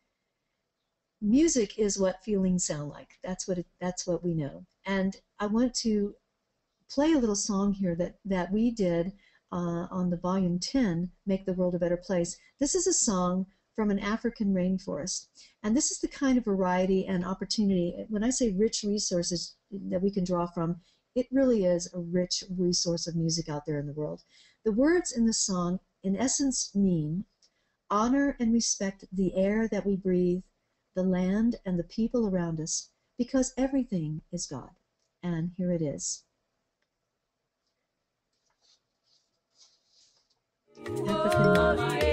music is what feelings sound like. That's what, it, that's what we know. And I want to play a little song here that, that we did uh, on the volume ten, Make the World a Better Place. This is a song from an African rainforest. And this is the kind of variety and opportunity, when I say rich resources that we can draw from, it really is a rich resource of music out there in the world. The words in the song, in essence, mean honor and respect the air that we breathe, the land and the people around us, because everything is God. And here it is. African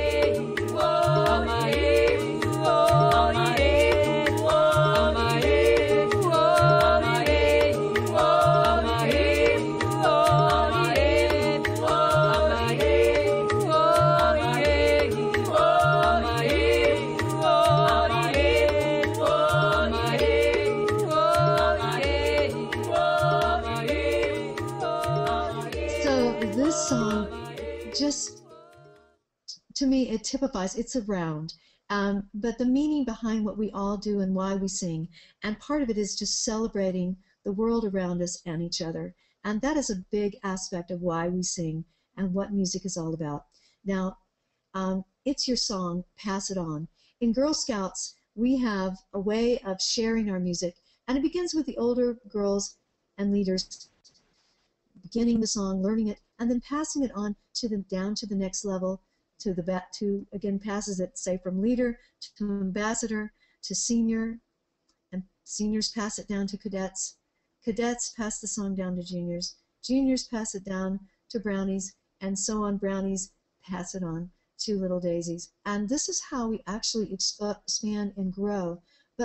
just, to me, it typifies, it's around, um, but the meaning behind what we all do and why we sing, and part of it is just celebrating the world around us and each other, and that is a big aspect of why we sing and what music is all about. Now, um, it's your song, pass it on. In Girl Scouts, we have a way of sharing our music, and it begins with the older girls and leaders beginning the song, learning it, and then passing it on to the down to the next level, to the back to again passes it, say, from leader to ambassador to senior, and seniors pass it down to cadets. Cadets pass the song down to juniors. Juniors pass it down to brownies, and so on. Brownies pass it on to little daisies. And this is how we actually expand and grow. But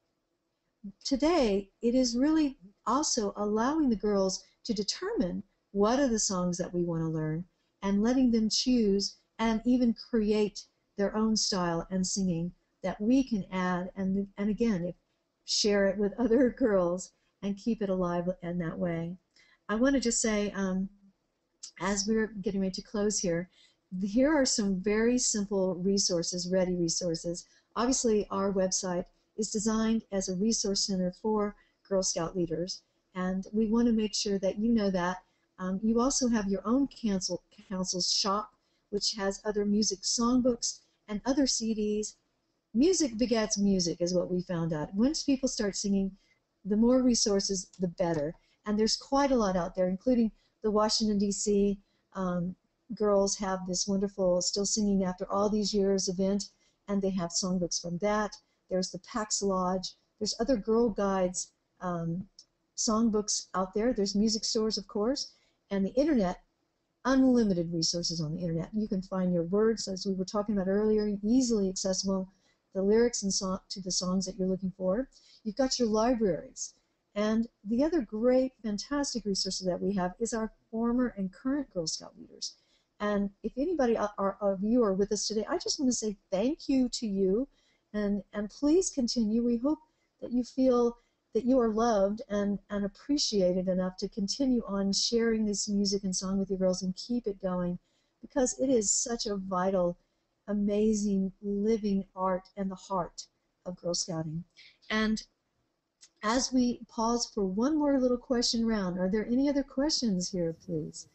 today, it is really also allowing the girls to determine what are the songs that we want to learn, and letting them choose and even create their own style and singing that we can add, and, and again, if, share it with other girls and keep it alive in that way. I want to just say, um, as we're getting ready to close here, here are some very simple resources, ready resources. Obviously, our website is designed as a resource center for Girl Scout leaders, and we want to make sure that you know that. Um, you also have your own council, council's shop, which has other music songbooks and other C Ds. Music begets music is what we found out. Once people start singing, the more resources, the better. And there's quite a lot out there, including the Washington, D C um, girls have this wonderful Still Singing After All These Years event, and they have songbooks from that. There's the Pax Lodge. There's other Girl Guides um, songbooks out there. There's music stores, of course. And the internet, unlimited resources on the internet. You can find your words, as we were talking about earlier, easily accessible, the lyrics and song to the songs that you're looking for. You've got your libraries. And the other great, fantastic resources that we have is our former and current Girl Scout leaders. And if anybody are, of you are with us today, I just want to say thank you to you, and, and please continue. We hope that you feel that you are loved and, and appreciated enough to continue on sharing this music and song with your girls and keep it going, because it is such a vital, amazing, living art and the heart of Girl Scouting. And as we pause for one more little question round, are there any other questions here, please?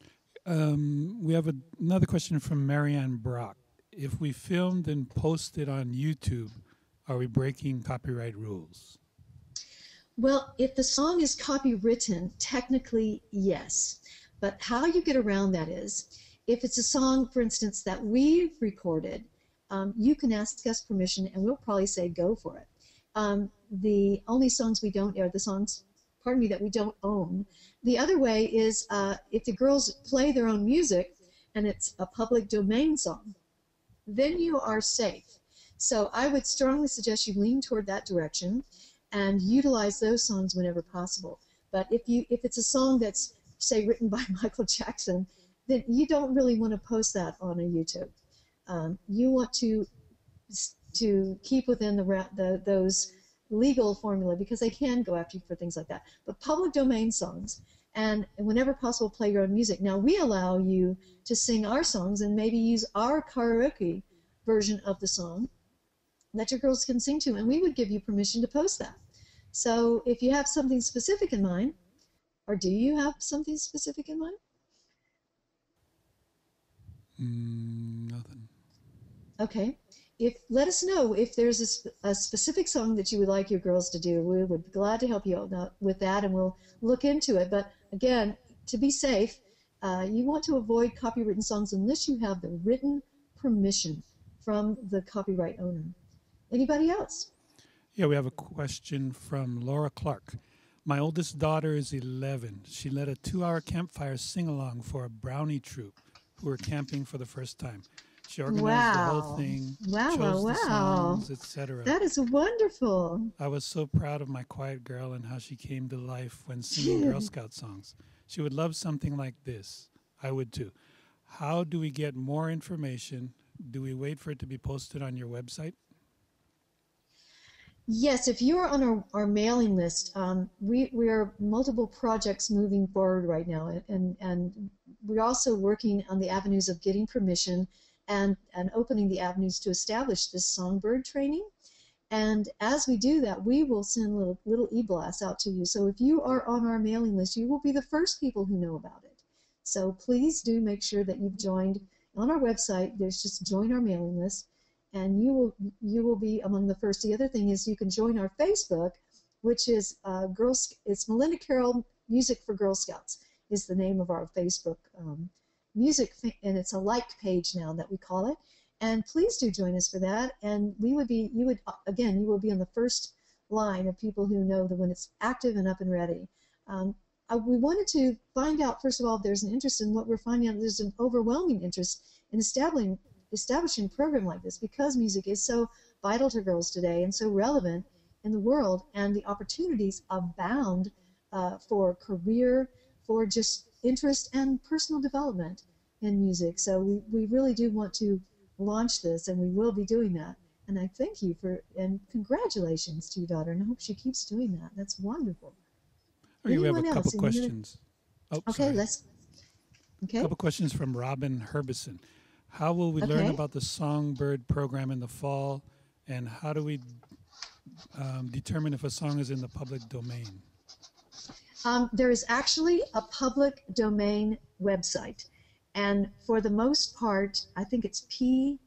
Um, we have a, another question from Marianne Brock. If we filmed and posted on YouTube, are we breaking copyright rules? Well, if the song is copywritten, technically, yes. But how you get around that is, if it's a song, for instance, that we've recorded, um, you can ask us permission, and we'll probably say go for it. Um, the only songs we don't air, the songs, pardon me, that we don't own. The other way is uh, if the girls play their own music, and it's a public domain song, then you are safe. So I would strongly suggest you lean toward that direction and utilize those songs whenever possible. But if you if it's a song that's say written by Michael Jackson, then you don't really want to post that on a YouTube. Um, you want to to keep within the, the those legal formula, because they can go after you for things like that. But public domain songs, and whenever possible, play your own music. Now, we allow you to sing our songs and maybe use our karaoke version of the song that your girls can sing to, and we would give you permission to post that. So if you have something specific in mind, or do you have something specific in mind? Mm, nothing. Okay. If let us know if there's a, sp a specific song that you would like your girls to do. We would be glad to help you out with that, and we'll look into it. But again, to be safe, uh, you want to avoid copywritten songs unless you have the written permission from the copyright owner. Anybody else? Yeah, we have a question from Laura Clark. My oldest daughter is eleven. She led a two-hour campfire sing-along for a brownie troop who were camping for the first time. She organized wow. the whole thing, wow, chose wow, the wow. songs, et cetera. That is wonderful. I was so proud of my quiet girl and how she came to life when singing Girl Scout songs. She would love something like this. I would too. How do we get more information? Do we wait for it to be posted on your website? Yes, if you're on our, our mailing list, um, we, we are multiple projects moving forward right now, and, and we're also working on the avenues of getting permission and, and opening the avenues to establish this songbird training. And as we do that, we will send little, little e-blasts out to you. So if you are on our mailing list, you will be the first people who know about it. So please do make sure that you've joined on our website. There's just join our mailing list, and you will you will be among the first. The other thing is you can join our Facebook, which is uh, Girls. It's Melinda Caroll Music for Girl Scouts is the name of our Facebook um, music, and it's a like page now that we call it. And please do join us for that. And we would be you would again you will be on the first line of people who know that when it's active and up and ready. Um, I, we wanted to find out, first of all, if there's an interest in what we're finding out. There's an overwhelming interest in establishing establishing a program like this, because music is so vital to girls today and so relevant in the world, and the opportunities abound uh, for career, for just interest and personal development in music. So we, we really do want to launch this, and we will be doing that. And I thank you for, and congratulations to your daughter, and I hope she keeps doing that. That's wonderful. Okay, we have a Anyone couple else? questions. Oh, Okay, sorry. let's. A Okay. couple questions from Robin Herbison. How will we learn Okay. about the Songbird program in the fall, and how do we um, determine if a song is in the public domain? Um, there is actually a public domain website, and for the most part, I think it's P.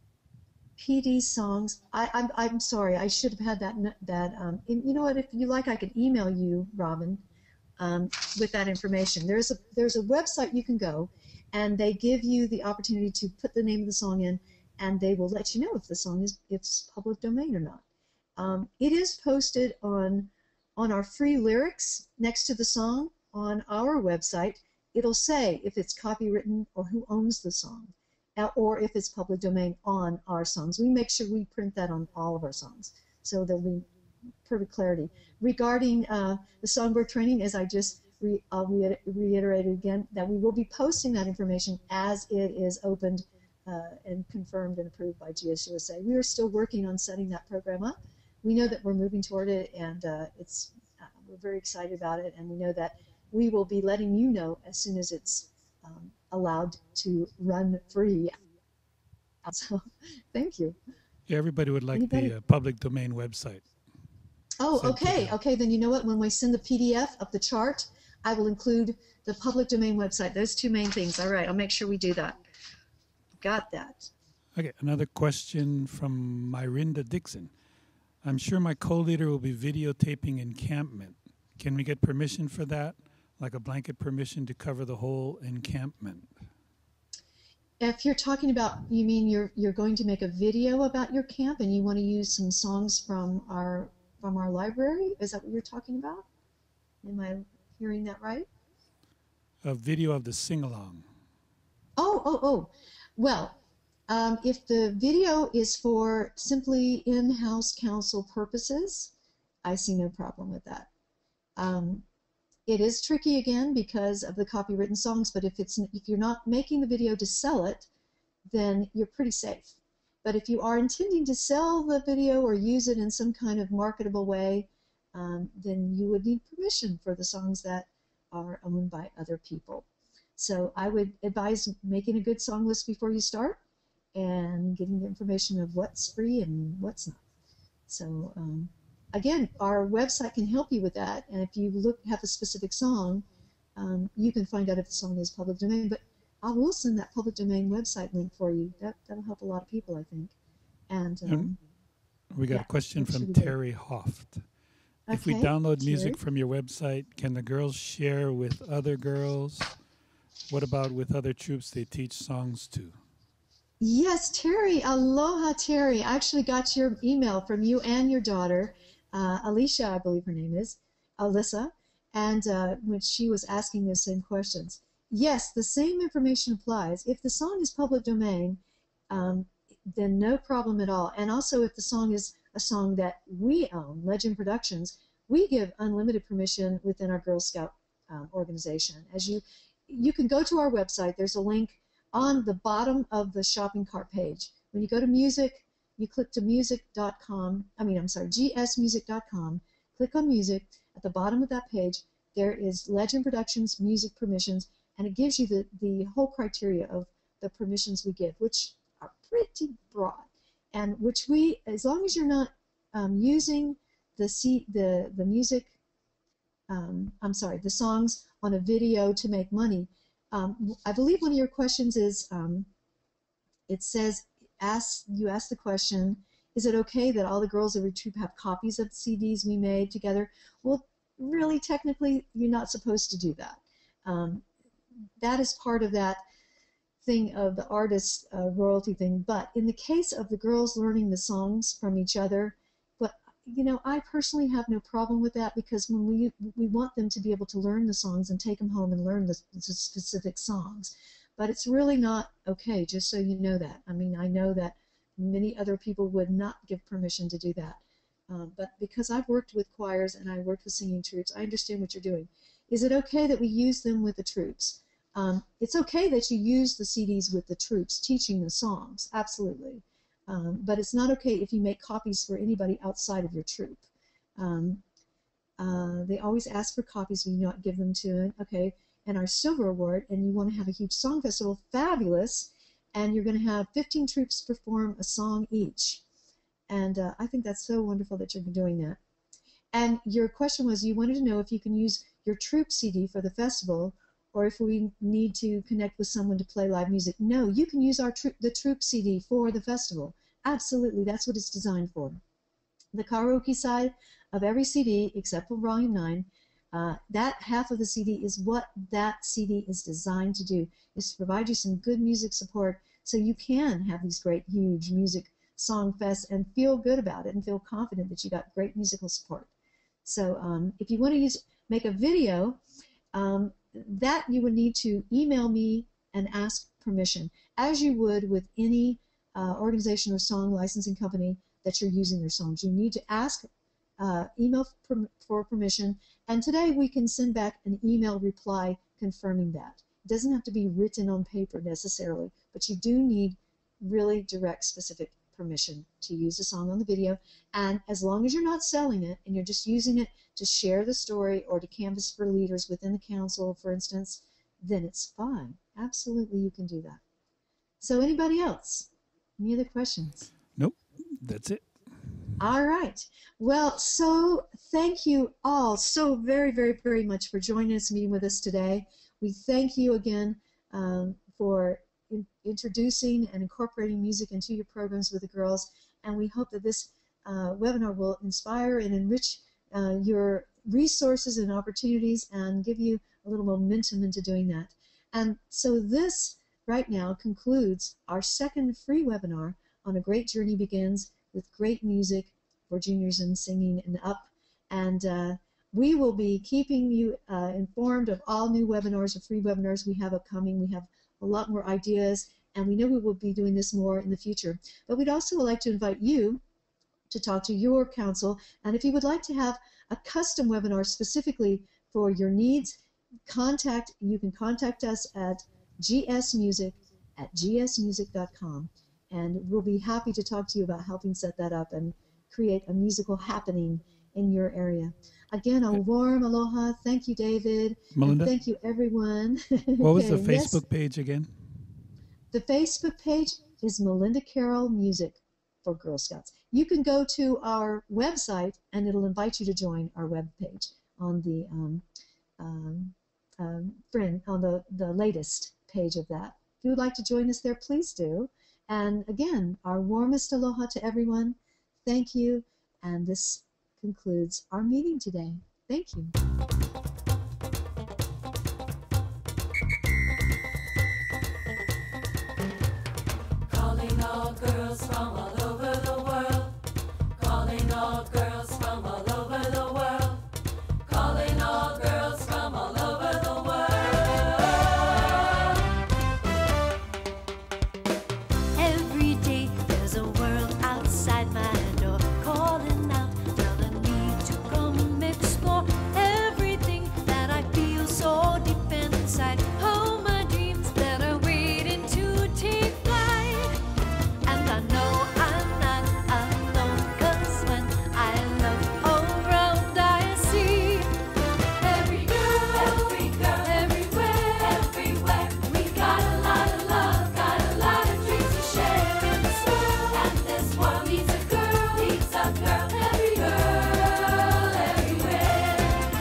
P D Songs. I, I'm I'm sorry. I should have had that. That um, you know what? If you like, I could email you, Robin, um, with that information. There's a there's a website you can go, and they give you the opportunity to put the name of the song in, and they will let you know if the song is if it's public domain or not. Um, it is posted on on our free lyrics next to the song on our website. It'll say if it's copywritten or who owns the song, or if it's public domain on our songs. We make sure we print that on all of our songs, so there'll be perfect clarity. Regarding uh, the Songbird training, as I just re, uh, re reiterated again, that we will be posting that information as it is opened uh, and confirmed and approved by G S U S A. We are still working on setting that program up. We know that we're moving toward it, and uh, it's uh, we're very excited about it, and we know that we will be letting you know as soon as it's um, allowed to run free. So, thank you. Yeah, everybody would like Anybody? the uh, public domain website. Oh, Sent to okay. them. Okay, then you know what? When we send the P D F of the chart, I will include the public domain website. Those two main things. All right, I'll make sure we do that. Got that. Okay, another question from Myrinda Dixon. I'm sure my co-leader will be videotaping encampment. Can we get permission for that? Like a blanket permission to cover the whole encampment? If you're talking about, you mean you're you're going to make a video about your camp and you want to use some songs from our from our library? Is that what you're talking about? Am I hearing that right? A video of the sing-along. Oh, oh, oh. Well, um, if the video is for simply in-house council purposes, I see no problem with that. Um, It is tricky again because of the copywritten songs, but if it's if you're not making the video to sell it, then you're pretty safe. But if you are intending to sell the video or use it in some kind of marketable way, um, then you would need permission for the songs that are owned by other people. So I would advise making a good song list before you start and getting the information of what's free and what's not. So um, again, our website can help you with that. And if you look have a specific song, um, you can find out if the song is public domain. But I will send that public domain website link for you. That, that'll help a lot of people, I think. And um, we got yeah, a question from sure Terry Hoft. If we okay, download music Terry. from your website, can the girls share with other girls? What about with other troops they teach songs to? Yes, Terry. Aloha, Terry. I actually got your email from you and your daughter, uh, Alicia, I believe her name is, Alyssa, and uh, when she was asking the same questions. Yes, the same information applies. If the song is public domain, um, then no problem at all. And also if the song is a song that we own, Legend Productions, we give unlimited permission within our Girl Scout um, organization. As you, you can go to our website. There's a link on the bottom of the shopping cart page. When you go to music, you click to music dot com. I mean, I'm sorry, g s music dot com. Click on music. At the bottom of that page, there is Legend Productions music permissions, and it gives you the, the whole criteria of the permissions we give, which are pretty broad, and which we, as long as you're not um, using the, C, the, the music, um, I'm sorry, the songs on a video to make money. Um, I believe one of your questions is, um, it says, ask, you ask the question, is it okay that all the girls of Retreat have copies of the C Ds we made together? Well, really, technically, you're not supposed to do that. Um, that is part of that thing of the artist uh, royalty thing. But in the case of the girls learning the songs from each other, but you know, I personally have no problem with that, because when we we want them to be able to learn the songs and take them home and learn the, the specific songs. But it's really not okay, just so you know that. I mean, I know that many other people would not give permission to do that. Um, but because I've worked with choirs and I worked with singing troops, I understand what you're doing. Is it okay that we use them with the troops? Um, it's okay that you use the C Ds with the troops teaching the songs, absolutely. Um, but it's not okay if you make copies for anybody outside of your troop. Um, uh, they always ask for copies, we not give them to it. Okay, and our silver award, and you want to have a huge song festival, fabulous, and you're going to have fifteen troops perform a song each. And uh, I think that's so wonderful that you're doing that. And your question was, you wanted to know if you can use your troop C D for the festival, or if we need to connect with someone to play live music. No, you can use our troop, the troop C D for the festival. Absolutely, that's what it's designed for. The karaoke side of every C D, except for Volume nine, uh, that half of the C D is what that C D is designed to do, is to provide you some good music support so you can have these great, huge music song fests and feel good about it and feel confident that you got great musical support. So um, if you want to use make a video, um, that you would need to email me and ask permission, as you would with any uh, organization or song licensing company that you're using their songs. You need to ask, uh, email for, for permission, and today we can send back an email reply confirming that. It doesn't have to be written on paper necessarily, but you do need really direct, specific permission to use the song on the video. And as long as you're not selling it and you're just using it to share the story or to canvas for leaders within the council, for instance, then it's fine. Absolutely, you can do that. So anybody else? Any other questions? Nope, that's it. All right. Well, so thank you all so very, very, very much for joining us, meeting with us today. We thank you again um, for in introducing and incorporating music into your programs with the girls, and we hope that this uh, webinar will inspire and enrich uh, your resources and opportunities and give you a little momentum into doing that. And so this right now concludes our second free webinar on A Great Journey Begins with Great Music for Juniors and Singing and Up. And uh, we will be keeping you uh, informed of all new webinars or free webinars we have upcoming. We have a lot more ideas, and we know we will be doing this more in the future. But we'd also like to invite you to talk to your council, and if you would like to have a custom webinar specifically for your needs, contact, you can contact us at gsmusic at gsmusic dot com, and we'll be happy to talk to you about helping set that up and create a musical happening in your area. Again, a warm aloha. Thank you, David. Melinda? And thank you, everyone. What was the Okay, yes. Facebook page again? The Facebook page is Melinda Caroll Music for Girl Scouts. You can go to our website, and it'll invite you to join our web page on the um, um, um, friend on the, the latest page of that. If you would like to join us there, please do. And again, our warmest aloha to everyone. Thank you. And this concludes our meeting today. Thank you. Calling all girls from all over the world. Calling all girls from all over the world. Calling all girls from all over the world. Every day there's a world outside my door, calling out, telling me to come explore everything that I feel so deep inside. Oh, my dreams that are waiting to take flight. And I know I'm not alone, 'cause when I look around I see Every girl, every girl, everywhere, everywhere. We got a lot of love, got a lot of dreams to share in this world. And this world needs a girl, needs a girl, every girl, everywhere.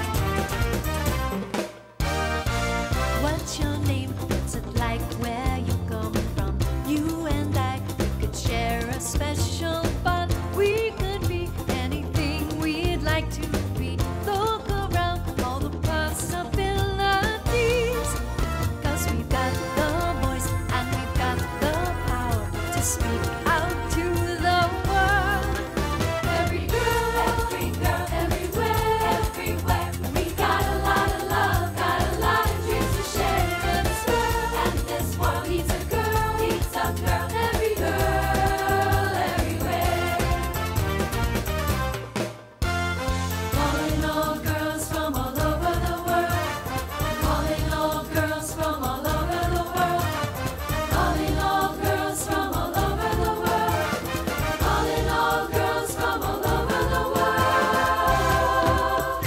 What's your name? What's it like? Where you come from? You and I, we could share a special bond. We could be anything we'd like to be. Look around, all the possibilities. 'Cause we've got the voice and we've got the power to speak out to the world. Every girl, every girl, everywhere, everywhere. We got a lot of love, got a lot of dreams to share in this world. And this world needs a girl, needs a girl, every girl, everywhere. Calling all girls from all over the world. Calling all girls from all over the world. Calling all girls from all over the world. Calling all girls from all over the world.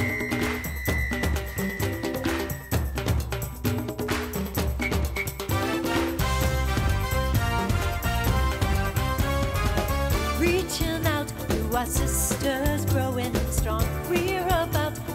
Reaching out to our sisters, growing strong. We're about